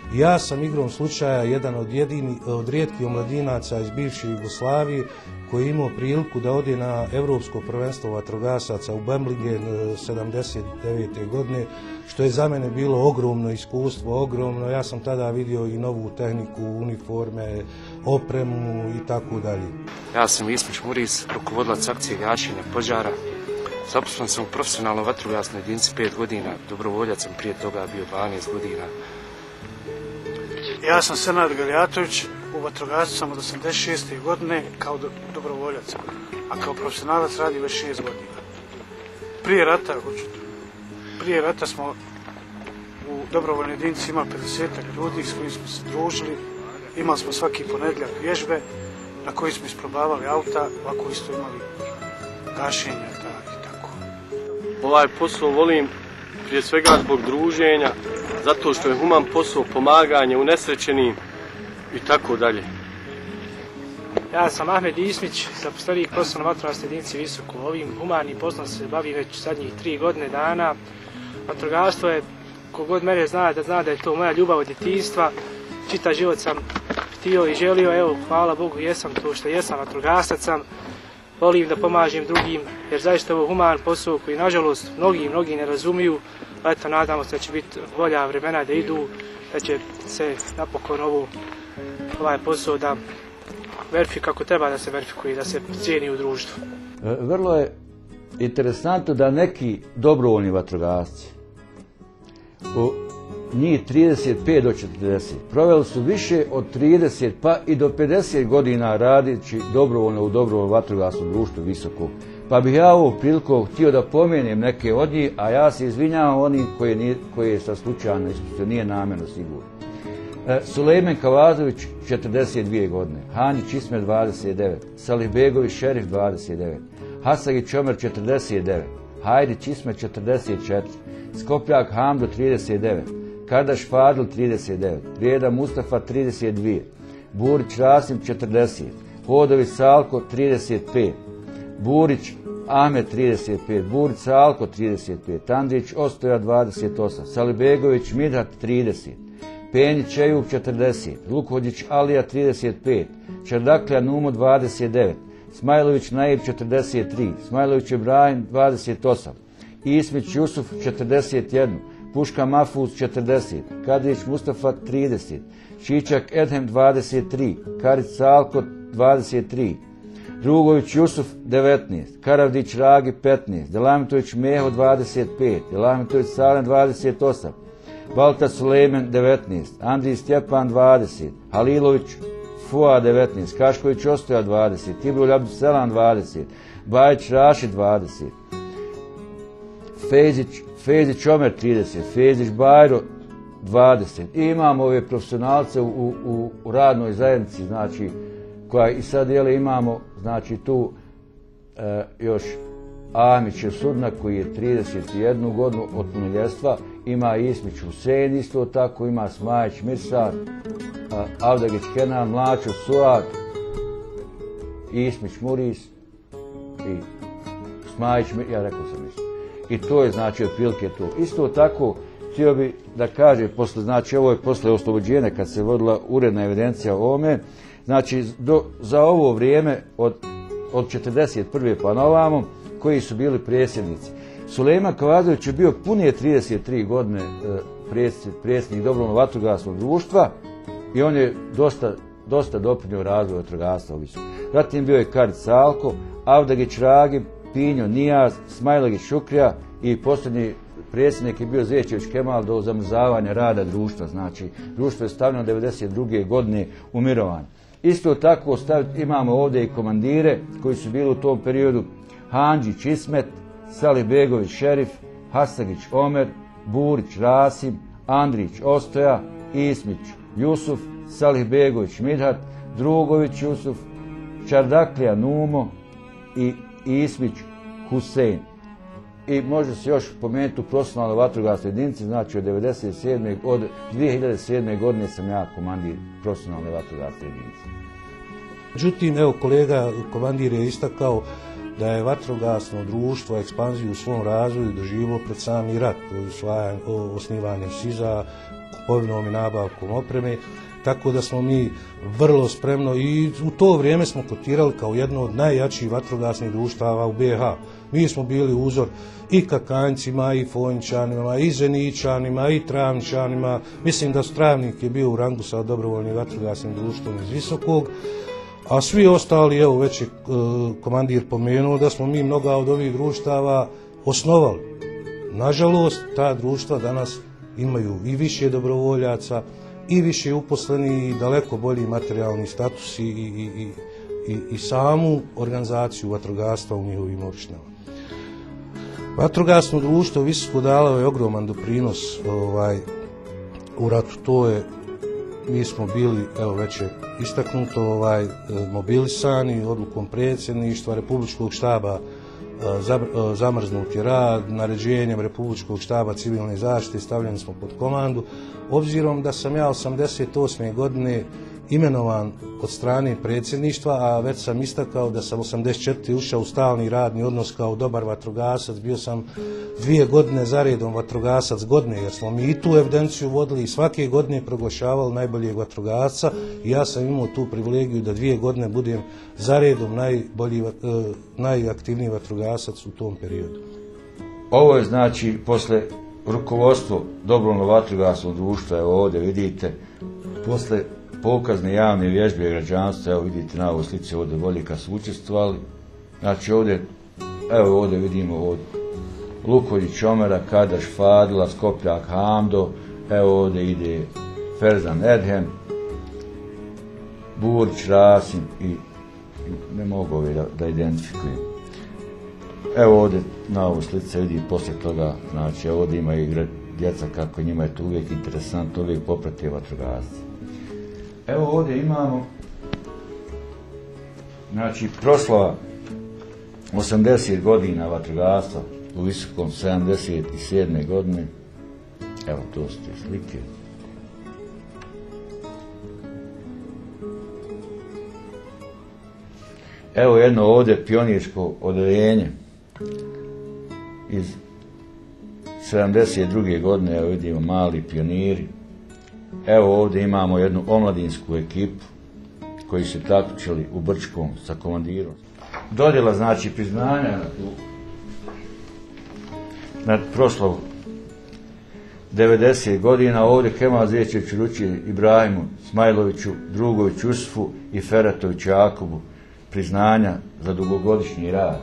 I ja sam igrom slučaja jedan od, jedini, od rijetkih omladinaca iz bivše Jugoslavije koji je imao priliku da ode na Evropsko prvenstvo vatrogasaca u Bemlingen sedamdeset devete. godine, što je za mene bilo ogromno iskustvo, ogromno. Ja sam tada vidio i novu tehniku, uniforme, opremu i tako dalje. Ja sam Ismić Muris, rukovodilac akcije gašenja požara. Zaposlen sam u profesionalnoj vatrogasnoj jedinici pet godina, dobrovoljac sam prije toga bio dvanaest godina. Ja sam Senad Galjatović, u vatrogascu sam od osamdeset šeste. godine kao do, dobrovoljac, a kao profesionalac radi već šest godina. Prije rata, prije rata smo u dobrovoljnoj jedinici imali pedesetak ljudi s kojim smo se družili, imali smo svaki ponedjeljak vježbe na koji smo isprobavali auta, ovako isto imali gašenja ta, i tako. Ovaj posao volim prije svega zbog druženja, zato što je human posao, pomaganje unesrećenim i tako dalje. Ja sam Ahmed Ismić, zaposlenik profesionalne vatrogasne jedinice Visoko. Ovim humanim poslom se bavim već zadnjih tri godine dana. Vatrogastvo je, kogod mene zna, da zna da je to moja ljubav od djetinjstva. Čitav život sam htio i želio, evo, hvala Bogu, jesam to što jesam, vatrogasac sam. Volim da pomažem drugim, jer zaista je ovo human posao koji, nažalost, mnogi, mnogi ne razumiju. Eto, nadamo se da će biti bolja vremena da idu, da će se napokon ovo, ovaj posao da verifikuje kako treba da se verifikuje i da se cijeni u društvu. Vrlo je interesantno da neki dobrovoljni vatrogasci, u njih trideset pet do četrdeset, proveli su više od trideset pa i do pedeset godina radići dobrovoljno u dobrovoljnom vatrogasnom društvu Visokog. Pa bih ja ovu priliku htio da pomenem neke od njih, a ja se izvinjavam onim koji, koji je sa slučajno iskustvo, nije namjerno sigurno. E, Sulejmen Kavazović četrdeset dvije godine, Hanjić Ismet dvadeset devet, Salihbegović Šerif dvadeset devet, Hasagić Omer četrdeset devet, Hajdić Ismet četrdeset četiri, Skopljak Hamdo trideset devet, Kardaš Fadil trideset devet, Prijeda Mustafa trideset dva, Burić Rasim četrdeset, Hodović Salko trideset pet, Burić Ahmet trideset pet, Burić Salko trideset pet, Andrić Ostoja dvadeset osam, Salibegović Midhat trideset, Penjić Ejup četrdeset, Lukođić Alija trideset pet, Čerdaklja Numo dvadeset devet, Smajlović Naib četrdeset tri, Smajlović Ibrahim dvadeset osam, Ismić Jusuf četrdeset jedan, Puška Mahfuz četrdeset, Kadrić Mustafa trideset, Čičak Edhem dvadeset tri, Karić Salko dvadeset tri, Drugović Jusuf devetnaest, Karavdić Ragi petnaest, Delamitović Meho dvadeset pet, Delamitović Salem dvadeset osam, Balta Sulejmen devetnaest, Andrij Stjepan dvadeset, Halilović Fua devetnaest, Kašković Ostoja dvadeset, Tibrulj Abduselam dvadeset, Bajić Raši dvadeset, Fejzić, Fejzić Omer trideset, Fejzić Bajro dvadeset. I imamo ove profesionalce u, u, u radnoj zajednici, znači, koja i sad jele imamo, znači tu e, još Amić Sudna koji je trideset jednu godinu od punoljetstva, ima Ismić Husein isto tako, ima Smajić Mirsad, Avdagić Kenan, Mlačo Suad, Ismić Muris i Smajić, ja rekao sam isto. I to je znači otprilike to. Isto tako htio bi da kaže, posle, znači ovo je posle oslobođenja kad se vodila uredna evidencija o ovome, znači do, za ovo vrijeme od, od četrdeset prve pa na ovamo, koji su bili predsjednici. Sulejman Kavazović je bio punije trideset tri godine predsjednik dobrovoljnog vatrogasnog društva i on je dosta, dosta doprinio razvoju vatrogastva u Visokom. Zatim bio je Karić Salko, Avdagić Ragib, Pinjo Nijaz, Smajlagić Šukrija i posljednji predsjednik je bio Zečević Kemal do zamrzavanja rada društva. Znači, društvo je stavljeno devedeset druge godine u mirovanje. Isto tako staviti, imamo ovdje i komandire koji su bili u tom periodu: Handžić Ismet, Salibegović Šerif, Hasagić Omer, Burić Rasim, Andrić Ostoja, Ismić Jusuf, Salihbegović Midhat, Drugović Jusuf, Čardaklija Numo i Ismić Husein. I može se još pomenuti u profesionalnoj vatrogasnoj jedinici, znači od devedeset sedme od dvije hiljade sedme godine sam ja komandir profesionalne vatrogasne jedinice. Međutim, evo kolega komandir je istakao da je vatrogasno društvo ekspanziju u svom razvoju doživjelo pred sami rat, osnivanjem SIZ-a, kupovinom i nabavkom opreme, tako da smo mi vrlo spremno i u to vrijeme smo kotirali kao jedno od najjačih vatrogasnih društava u B H. Mi smo bili uzor i Kakanjcima, i Fonjčanima, i Zeničanima, i Travničanima. Mislim da Travnik je bio u rangu sa dobrovoljnim vatrogasnim društvom iz Visokog, a svi ostali, evo već je komandir pomenuo da smo mi mnoga od ovih društava osnovali. Nažalost, ta društva danas imaju i više dobrovoljaca, i više uposleni, i daleko bolji materijalni status i, i, i, i, i samu organizaciju vatrogastva u njihovim opštinama. Vatrogasno društvo Visoko dalo je ogroman doprinos ovaj, u ratu. To je, mi smo bili, evo već je istaknuto, ovaj, mobilisani odlukom predsjedništva, Republičkog štaba zamrznut je rad, naređenjem Republičkog štaba civilne zaštite stavljeni smo pod komandu. Obzirom da sam ja osamdeset osme godine imenovan od strane predsjedništva, a već sam istakao da sam osamdeset četvrte ušao u stalni radni odnos kao dobar vatrogasac, bio sam dvije godine zaredom vatrogasac godine, jer smo mi i tu evidenciju vodili i svake godine proglašavali najboljeg vatrogasca i ja sam imao tu privilegiju da dvije godine budem zaredom najbolji, najaktivniji vatrogasac u tom periodu. Ovo je znači posle rukovodstvo dobrovoljnog vatrogasnog društva, evo ovdje vidite, posle pokazne javne vježbe građanstva, evo vidite na ovoj slici ovdje Voljika su učestvovali, znači ovdje, evo ovdje vidimo od Lukoljić, Omera, Kadaš, Fadila, Skopljak, Hamdo, evo ovdje ide Ferzan Edhem, Burić, Rasim i ne mogu ove da, da identifikujem. Evo ovdje na ovoj slici se vidi poslije toga, znači ovdje ima i djeca kako njima je to uvijek interesantno, uvijek poprate vatrogasci. Evo ovdje imamo, znači proslava osamdeset godina vatrogastva u Visokom sedamdeset sedme godine, evo to su te slike. Evo jedno ovdje pionirsko odeljenje iz sedamdeset druge godine, evo vidimo mali pioniri. Evo ovdje imamo jednu omladinsku ekipu koji su takmičili u Brčkom sa komandirom. Dodjela znači priznanja na tu na proslavu devedeset godina, ovdje Kemal Zečević uručuje Ibrahimu Smajloviću, Drugoviću Jusufu i Feratoviću Jakubu priznanja za dugogodišnji rad.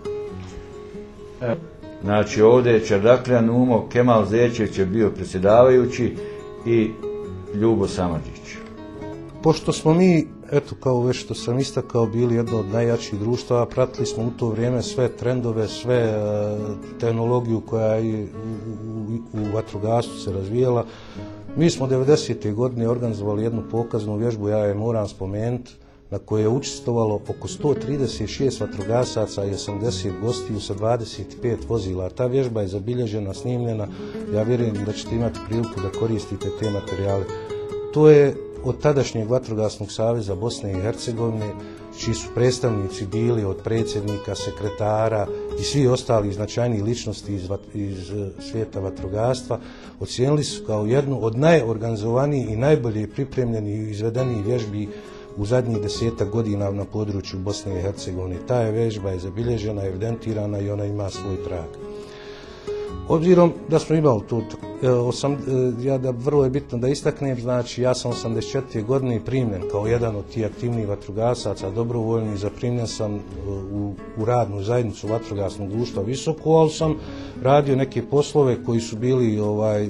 Znači ovdje je Čardakljan Umo, Kemal Zečević je bio predsjedavajući i Ljubo Samardžić. Pošto smo mi, eto kao već što sam istakao, bili jedno od najjačih društava, pratili smo u to vrijeme sve trendove, sve uh, tehnologiju koja je u, u, u vatrogastvu se razvijala. Mi smo devedesete godine organizovali jednu pokaznu vježbu, ja je moram spomenuti, na kojoj je učestvovalo oko sto trideset šest vatrogasaca i osamdeset gostiju sa dvadeset pet vozila. Ta vježba je zabilježena, snimljena, ja vjerujem da ćete imati priliku da koristite te materijale. To je od tadašnjeg Vatrogasnog saveza Bosne i Hercegovine, čiji su predstavnici bili od predsjednika, sekretara i svi ostali značajni ličnosti iz, iz svijeta vatrogastva, ocijenili su kao jednu od najorganizovanijih i najbolje pripremljenih i izvedenih vježbi u zadnjih desetak godina na području Bosne i Hercegovine. Ta je vježba je zabilježena, evidentirana i ona ima svoj trag. Obzirom da smo imali tu, osam, ja da vrlo je bitno da istaknem, znači ja sam osamdeset četvrte godine primljen kao jedan od tih aktivnih vatrogasaca, dobrovoljni, zaprimljen sam u, u radnu zajednicu vatrogasnog društva Visoko, ali sam radio neke poslove koji su bili ovaj,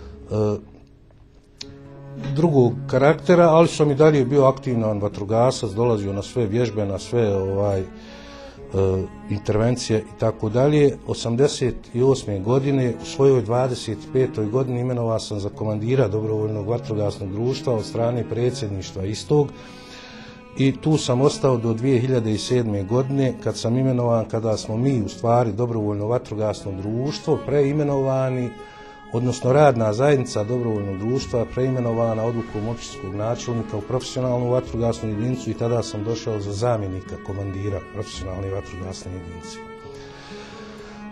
drugog karaktera, ali sam i dalje bio aktivan vatrogasac, dolazio na sve vježbe, na sve ovaj, e, intervencije i tako dalje. osamdeset osme godine, u svojoj dvadeset petoj godini imenovan sam za komandira dobrovoljnog vatrogasnog društva od strane predsjedništva istog i tu sam ostao do dvije hiljade sedme godine kad sam imenovan, kada smo mi u stvari dobrovoljno vatrogasno društvo preimenovani, odnosno radna zajednica dobrovoljnog društva preimenovana odlukom općinskog načelnika u profesionalnu vatrogasnu jedinicu i tada sam došao za zamjenika komandira profesionalne vatrogasne jedinice.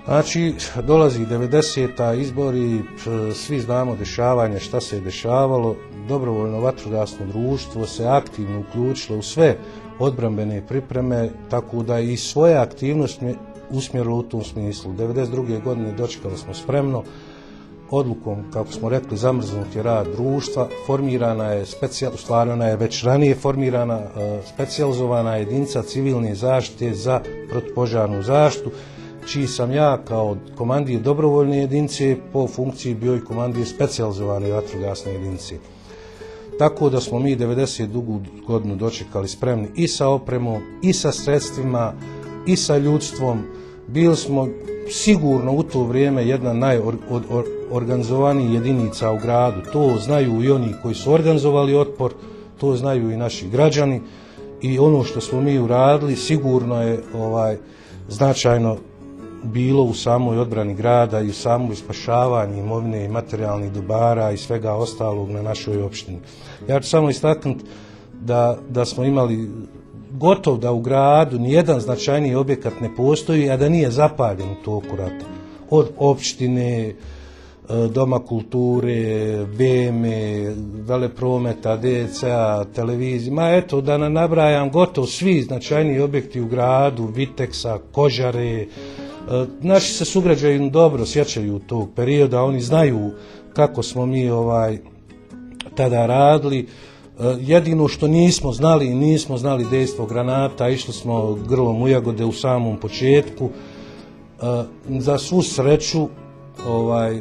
Znači, dolazi devedeseta izbori, svi znamo dešavanje, šta se je dešavalo, dobrovoljno vatrogasno društvo se aktivno uključilo u sve odbrambene pripreme, tako da i svoje aktivnosti usmjerilo u tom smislu. devedeset druge godine dočekali smo spremno, odlukom, kako smo rekli, zamrznut je rad društva, formirana je, stvarana je već ranije formirana specijalizovana jedinica civilne zaštite za protupožarnu zaštitu, čiji sam ja kao komandir dobrovoljne jedinice po funkciji bio i komandir specijalizovane vatrogasne jedinice. Tako da smo mi devedeset drugu godinu dočekali spremni i sa opremom, i sa sredstvima, i sa ljudstvom. Bili smo sigurno u to vrijeme jedna najorganizovanijih jedinica u gradu. To znaju i oni koji su organizovali otpor, to znaju i naši građani. I ono što smo mi uradili sigurno je ovaj, značajno bilo u samoj odbrani grada i u samoj spašavanju imovine i materijalnih dobara i svega ostalog na našoj opštini. Ja ću samo istaknuti da, da smo imali gotovo da u gradu nijedan značajniji objekat ne postoji, a da nije zapaljen u toku rata. Od opštine, Doma kulture, B M E, Veleprometa, D C A, televizije, ma eto da ne nabrajam, gotovo svi značajniji objekti u gradu, Viteksa, Kožare. Naši se sugrađani dobro sjećaju tog perioda, oni znaju kako smo mi ovaj tada radili. Jedino što nismo znali, nismo znali dejstvo granata, išli smo grlom u jagode u samom početku. Za svu sreću, ovaj,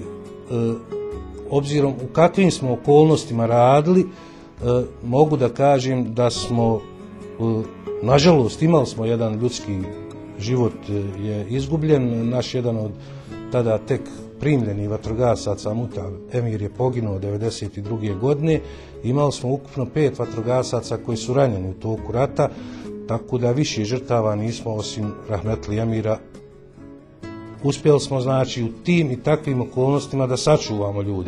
obzirom u kakvim smo okolnostima radili, mogu da kažem da smo, nažalost, imali smo jedan ljudski život je izgubljen. Naš jedan od tada tek primljenih vatrogasaca, Muta Emir, je poginuo devedeset druge godine. Imali smo ukupno pet vatrogasaca koji su ranjeni u toku rata, tako da više žrtava nismo osim rahmetli Emira. Uspjeli smo, znači, u tim i takvim okolnostima da sačuvamo ljude.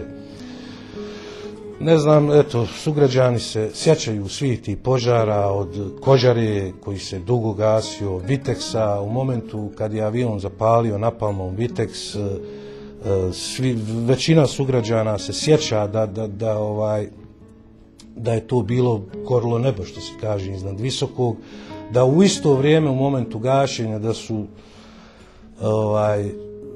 Ne znam, eto, sugrađani se sjećaju svih tih požara, od Kožare koji se dugo gasio, Viteksa, u momentu kad je avion zapalio napalmom Viteks, svi, većina sugrađana se sjeća da, da, da, ovaj, da je to bilo gorilo nebo, što se kaže, iznad visokog, da u isto vrijeme u momentu gašenja da su ovaj,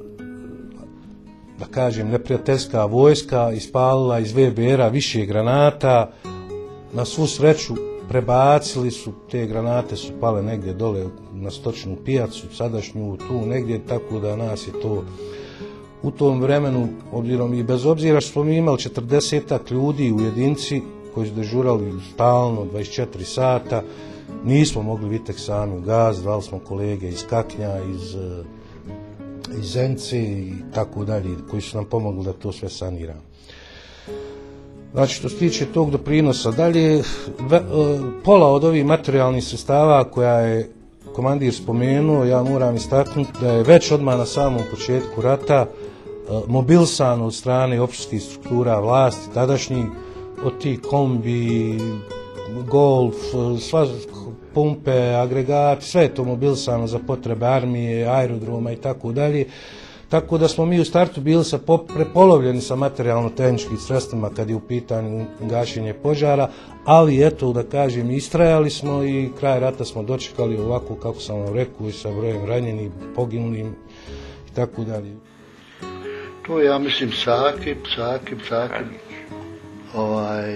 da kažem, neprijateljska vojska ispalila iz V B R-a više granata. Na svu sreću prebacili su, te granate su pale negdje dole na stočnu pijacu, sadašnju tu negdje, tako da nas je to u tom vremenu, obzirom i bez obzira što smo mi imali četrdesetak ljudi u jedinici koji su dežurali stalno dvadeset četiri sata, nismo mogli Viteks sami u gaz, zvali smo kolege iz Kaknja, iz iz Zence i tako dalje, koji su nam pomogli da to sve saniramo. Znači, što se tiče tog doprinosa, dalje, pola od ovih materijalnih sredstava koja je komandir spomenuo, ja moram istaknuti da je već odmah na samom početku rata mobilisano od strane općinskih struktura vlasti tadašnjih, od tih kombi, golf, sva pumpe, agregati, sve je to mobilisano za potrebe armije, aerodroma i tako dalje. Tako da smo mi u startu bili sa prepolovljeni sa materijalno-tehničkim sredstvima kad je u pitanju gašenje požara, ali eto, da kažem, istrajali smo i kraj rata smo dočekali ovako, kako sam vam rekao, i sa brojem ranjenih, poginulim i tako dalje. To je, ja mislim, Sakip, Sakip, Sakip, ovaj,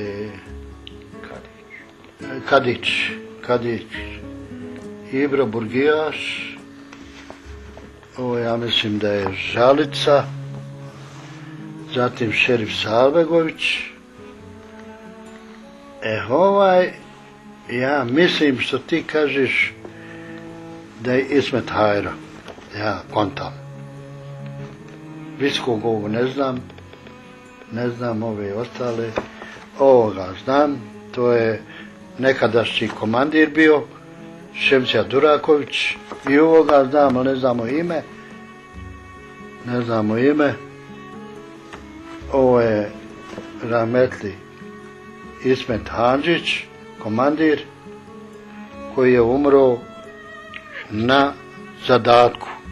Kadić, Kadić, Ibro Burgijaš, ovo ja mislim da je Žalica, zatim šerif Salbegović. E ovaj, ja mislim što ti kažeš da je Ismet Hajra, ja kontam. Viskog ovo ne znam, ne znam ove ostale, ovoga znam, to je nekadašnji komandir bio, Šemća Duraković, i ovoga znam, ali ne znamo ime, ne znamo ime, ovo je rahmetli Ismet Handžić, komandir, koji je umro na zadatku,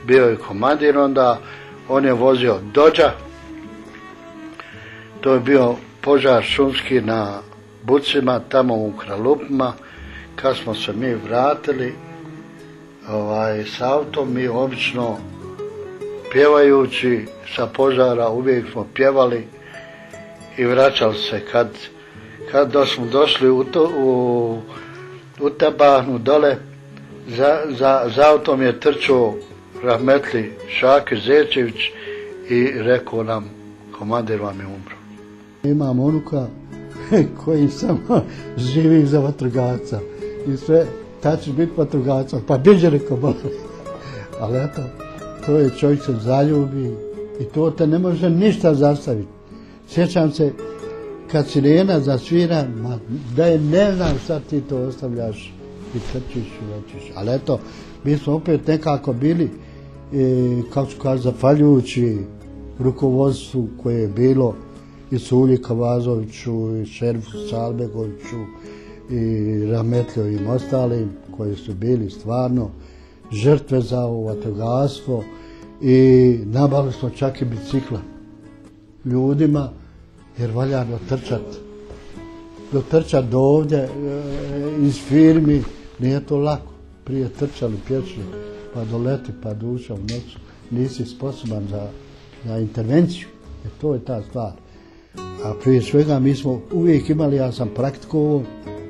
bio je komandir onda, on je vozio Dođa, to je bio požar šumski na Bucima, tamo u Kralupima. Kad smo se mi vratili ovaj, s autom, mi obično pjevajući sa požara uvijek smo pjevali i vraćali se. Kad, kad smo došli u, to, u, u Tabahnu dole, za, za, za autom je trčao rahmetli Šake Zečević i rekao nam, komandir vam je umro. Imam unuka koji samo živi za vatrogasca i sve, ta ćeš biti vatrogasca, pa biđe rekao boli. Ali eto, to je čovjek se zaljubi i to te ne može ništa zastaviti. Sjećam se kad sirena zasvira, ma da je ne znam šta ti to ostavljaš i trčiš i lečiš. Ali eto, mi smo opet nekako bili, e, kako ću kaži, zahvaljujući rukovodstvu koje je bilo i Sulji Kavazoviću, i šerifu Salbegoviću, i Rahmetljovim ostalim, koji su bili stvarno žrtve za ovo vatrogastvo i nabavili smo čak i bicikla ljudima, jer valja dotrčat, dotrčat do ovdje e, iz firmi, nije to lako. Prije trčali pješke, pa doleti, pa duša u noću, nisi sposoban za, za intervenciju, jer to je ta stvar. A prije svega mi smo uvijek imali, ja sam praktikovao,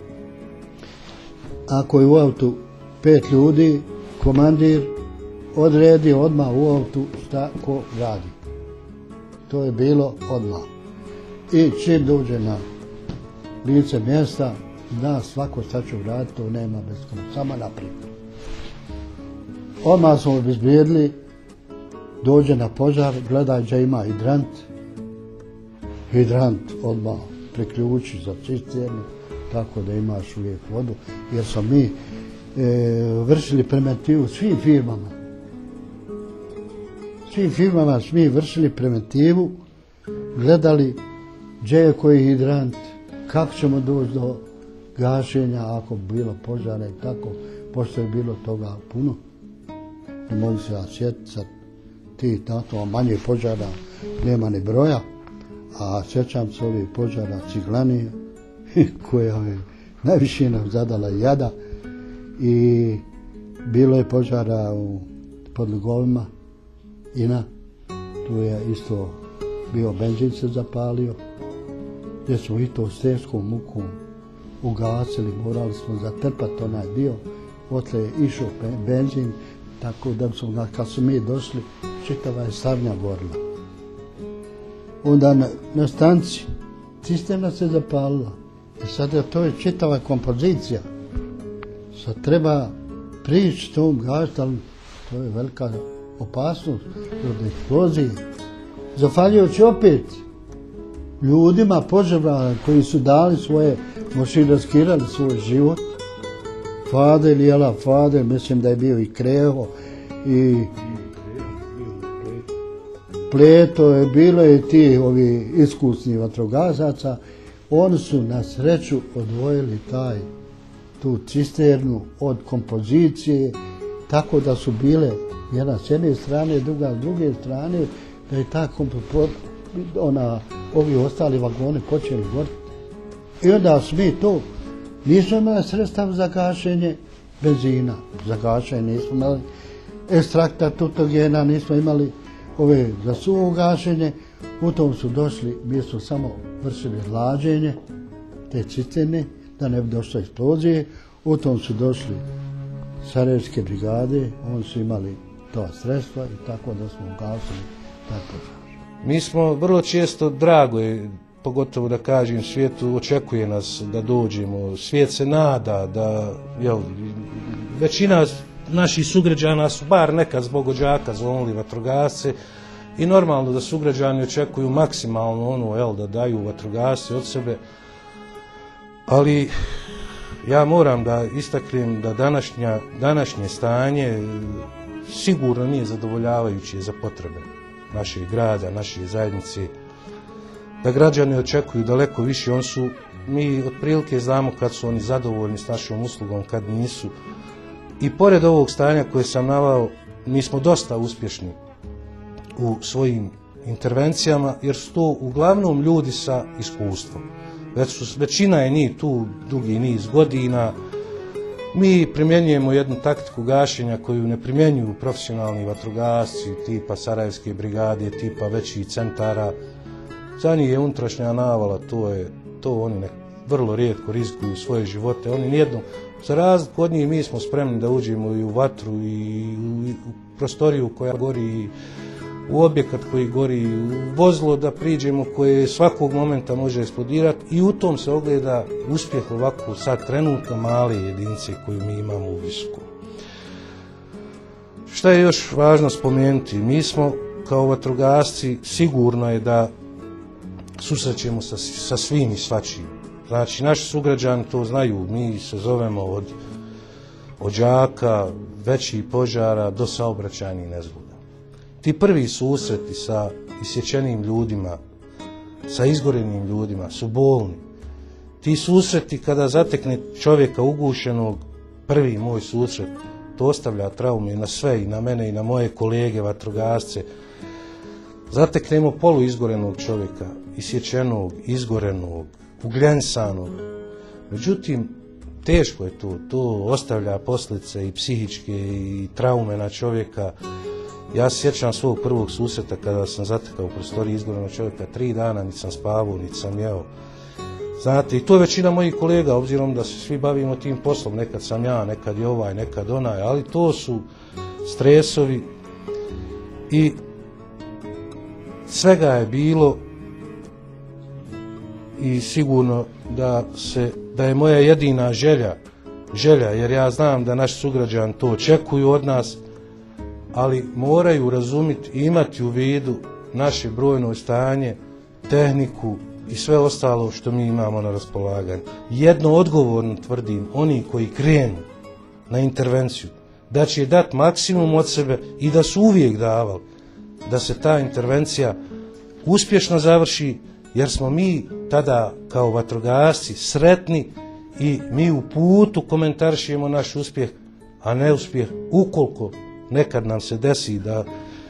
ako je u autu pet ljudi, komandir odredi odmah u autu šta ko radi. To je bilo odmah. I čim dođe na lice mjesta, zna svako šta će uraditi, to nema beskonačno, samo naprijed. Odmah smo obezbijedili, dođe na požar, gledaj gdje ima hidrant, hidrant odmah priključi za cisternu, tako da imaš uvijek vodu, jer smo mi e, vršili preventivu svim firmama. Svim firmama smo mi vršili preventivu, gledali gdje je koji hidrant, kako ćemo doći do gašenja ako bi bilo požara i tako, pošto je bilo toga puno. Ne mogu se ja sjetiti sad ti tato, manje požara nema ni broja, a sjećam se ovih požara Ciglanije, koja je najviše nam zadala jada, i bilo je požara u Podlugovima, Ina, tu je isto bio benzin se zapalio, gdje smo i to s teškom mukom ugasili, morali smo zatrpati onaj dio, otle je išao benzin, tako da smo, kad su mi došli, čitava je sarnja gorila. Onda na, na stanci cisterna se zapalila. I sad to je čitava kompozicija. Sad treba prići tom gašiti, ali to je velika opasnost od eksplozije. Zahvaljujući opet ljudima požara koji su dali svoje, možda riskirali svoj život. Fadel, jela Fadel, mislim da je bio i Kreho, i Pleto je, bilo je ti ovi iskusni vatrogasaca. Oni su na sreću odvojili taj, tu cisternu od kompozicije, tako da su bile jedna s jedne strane, druga s druge strane, da je ta ona, ovi ostali vagoni počeli goriti. I onda smo mi to, nismo imali sredstva za gašenje benzina, za gašenje nismo imali ekstrakta tutogena, nismo imali ove za suvo gašenje. U tom su došli, mi smo samo vršili hlađenje te cisterne, da ne bi došlo eksplozije. U tom su došli Sarajevske brigade, oni su imali ta sredstva i tako da smo ugasili taj požar. Mi smo vrlo često, drago je, pogotovo da kažem, svijetu očekuje nas da dođemo, svijet se nada da, jel, većina naših sugrađana su bar nekad zbog đaka zvonili vatrogasce i normalno da sugrađani očekuju maksimalno ono, jel, da daju vatrogasce od sebe, ali ja moram da istaknem da današnja, današnje stanje sigurno nije zadovoljavajuće za potrebe našeg grada, naše zajednice, da građani očekuju daleko više. On su, mi otprilike znamo kad su oni zadovoljni s našom uslugom, kad nisu. I pored ovog stanja koje sam navao, mi smo dosta uspješni u svojim intervencijama, jer su to uglavnom ljudi sa iskustvom. Već su, većina je njih tu dugi niz godina. Mi primjenjujemo jednu taktiku gašenja koju ne primjenjuju profesionalni vatrogasci, tipa Sarajevske brigade, tipa većih centara. Za njih je unutrašnja navala, to je, to oni ne, vrlo rijetko rizikuju svoje živote. Oni nijedno, za razliku od njih, mi smo spremni da uđemo i u vatru i u, i u prostoriju koja gori, u objekat koji gori, u vozilo da priđemo koje svakog momenta može eksplodirati, i u tom se ogleda uspjeh ovako sad trenutno male jedinice koju mi imamo u Visoku. Šta je još važno spomenuti? Mi smo kao vatrogasci, sigurno je da susrećemo sa, sa svim i svačim. Znači, naši sugrađani to znaju, mi se zovemo od, od đaka, većih požara do saobraćajnih nezgoda. Ti prvi susreti sa isječenim ljudima, sa izgorenim ljudima su bolni. Ti susreti kada zatekne čovjeka ugušenog, prvi moj susret, to ostavlja traume na sve, i na mene i na moje kolege vatrogasce. Zateknemo polu izgorenog čovjeka, isječenog, izgorenog, ugljensanog. Međutim, teško je to, to ostavlja posljedice i psihičke i traume na čovjeka. Ja se sjećam svog prvog susreta kada sam zatekao u prostoriji izgorenog čovjeka, tri dana niti sam spavao, niti sam jeo. Znate, i to je većina mojih kolega, obzirom da se svi bavimo tim poslom, nekad sam ja, nekad je ovaj, nekad onaj, ali to su stresovi i svega je bilo, i sigurno da, se, da je moja jedina želja, želja, jer ja znam da naši sugrađani to očekuju od nas, ali moraju razumjeti i imati u vidu naše brojno stanje, tehniku i sve ostalo što mi imamo na raspolaganju. Jedno odgovorno tvrdim, oni koji krenu na intervenciju, da će dati maksimum od sebe i da su uvijek davali da se ta intervencija uspješno završi, jer smo mi tada kao vatrogasci sretni i mi u putu komentarišemo naš uspjeh, a neuspjeh ukoliko nekad nam se desi da,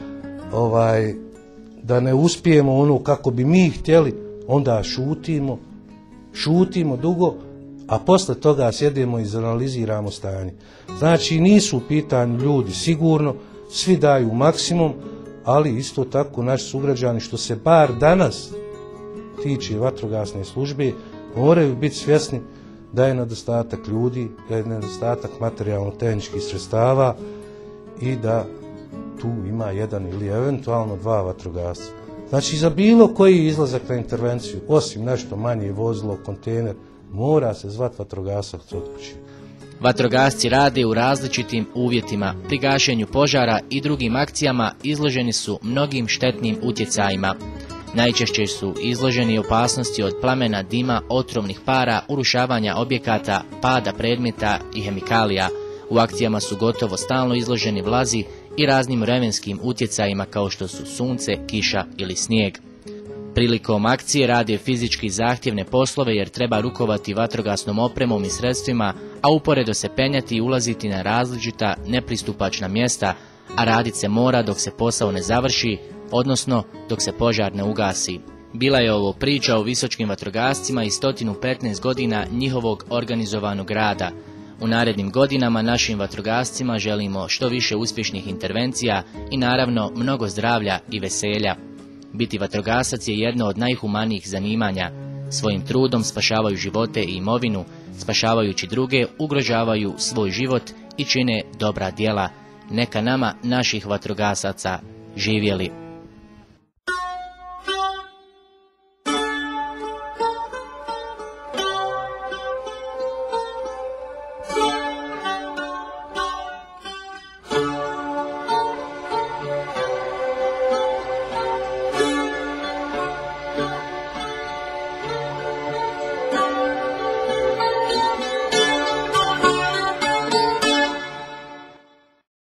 ovaj, da ne uspijemo ono kako bi mi htjeli, onda šutimo, šutimo dugo, a posle toga sjedemo i izanaliziramo stanje. Znači, nisu u pitanju ljudi, sigurno, svi daju maksimum, ali isto tako naši sugrađani, što se bar danas tiče vatrogasne službe, moraju biti svjesni da je nedostatak ljudi, da je nedostatak materijalno-tehničkih sredstava i da tu ima jedan ili eventualno dva vatrogasca. Znači, za bilo koji izlazak na intervenciju, osim nešto manje vozilo, kontejner, mora se zvati vatrogasac od kuće. Vatrogasci rade u različitim uvjetima. Pri gašenju požara i drugim akcijama izloženi su mnogim štetnim utjecajima. Najčešće su izloženi opasnosti od plamena, dima, otrovnih para, urušavanja objekata, pada predmeta i hemikalija. U akcijama su gotovo stalno izloženi vlazi i raznim vremenskim utjecajima kao što su sunce, kiša ili snijeg. Prilikom akcije rade fizički zahtjevne poslove jer treba rukovati vatrogasnom opremom i sredstvima, a uporedo se penjati i ulaziti na različita nepristupačna mjesta, a radit se mora dok se posao ne završi, odnosno dok se požar ne ugasi. Bila je ovo priča o visočkim vatrogascima i sto petnaest godina njihovog organizovanog rada. U narednim godinama našim vatrogascima želimo što više uspješnih intervencija i naravno mnogo zdravlja i veselja. Biti vatrogasac je jedno od najhumanijih zanimanja. Svojim trudom spašavaju živote i imovinu, spašavajući druge ugrožavaju svoj život i čine dobra djela. Neka nama, naših vatrogasaca, živjeli.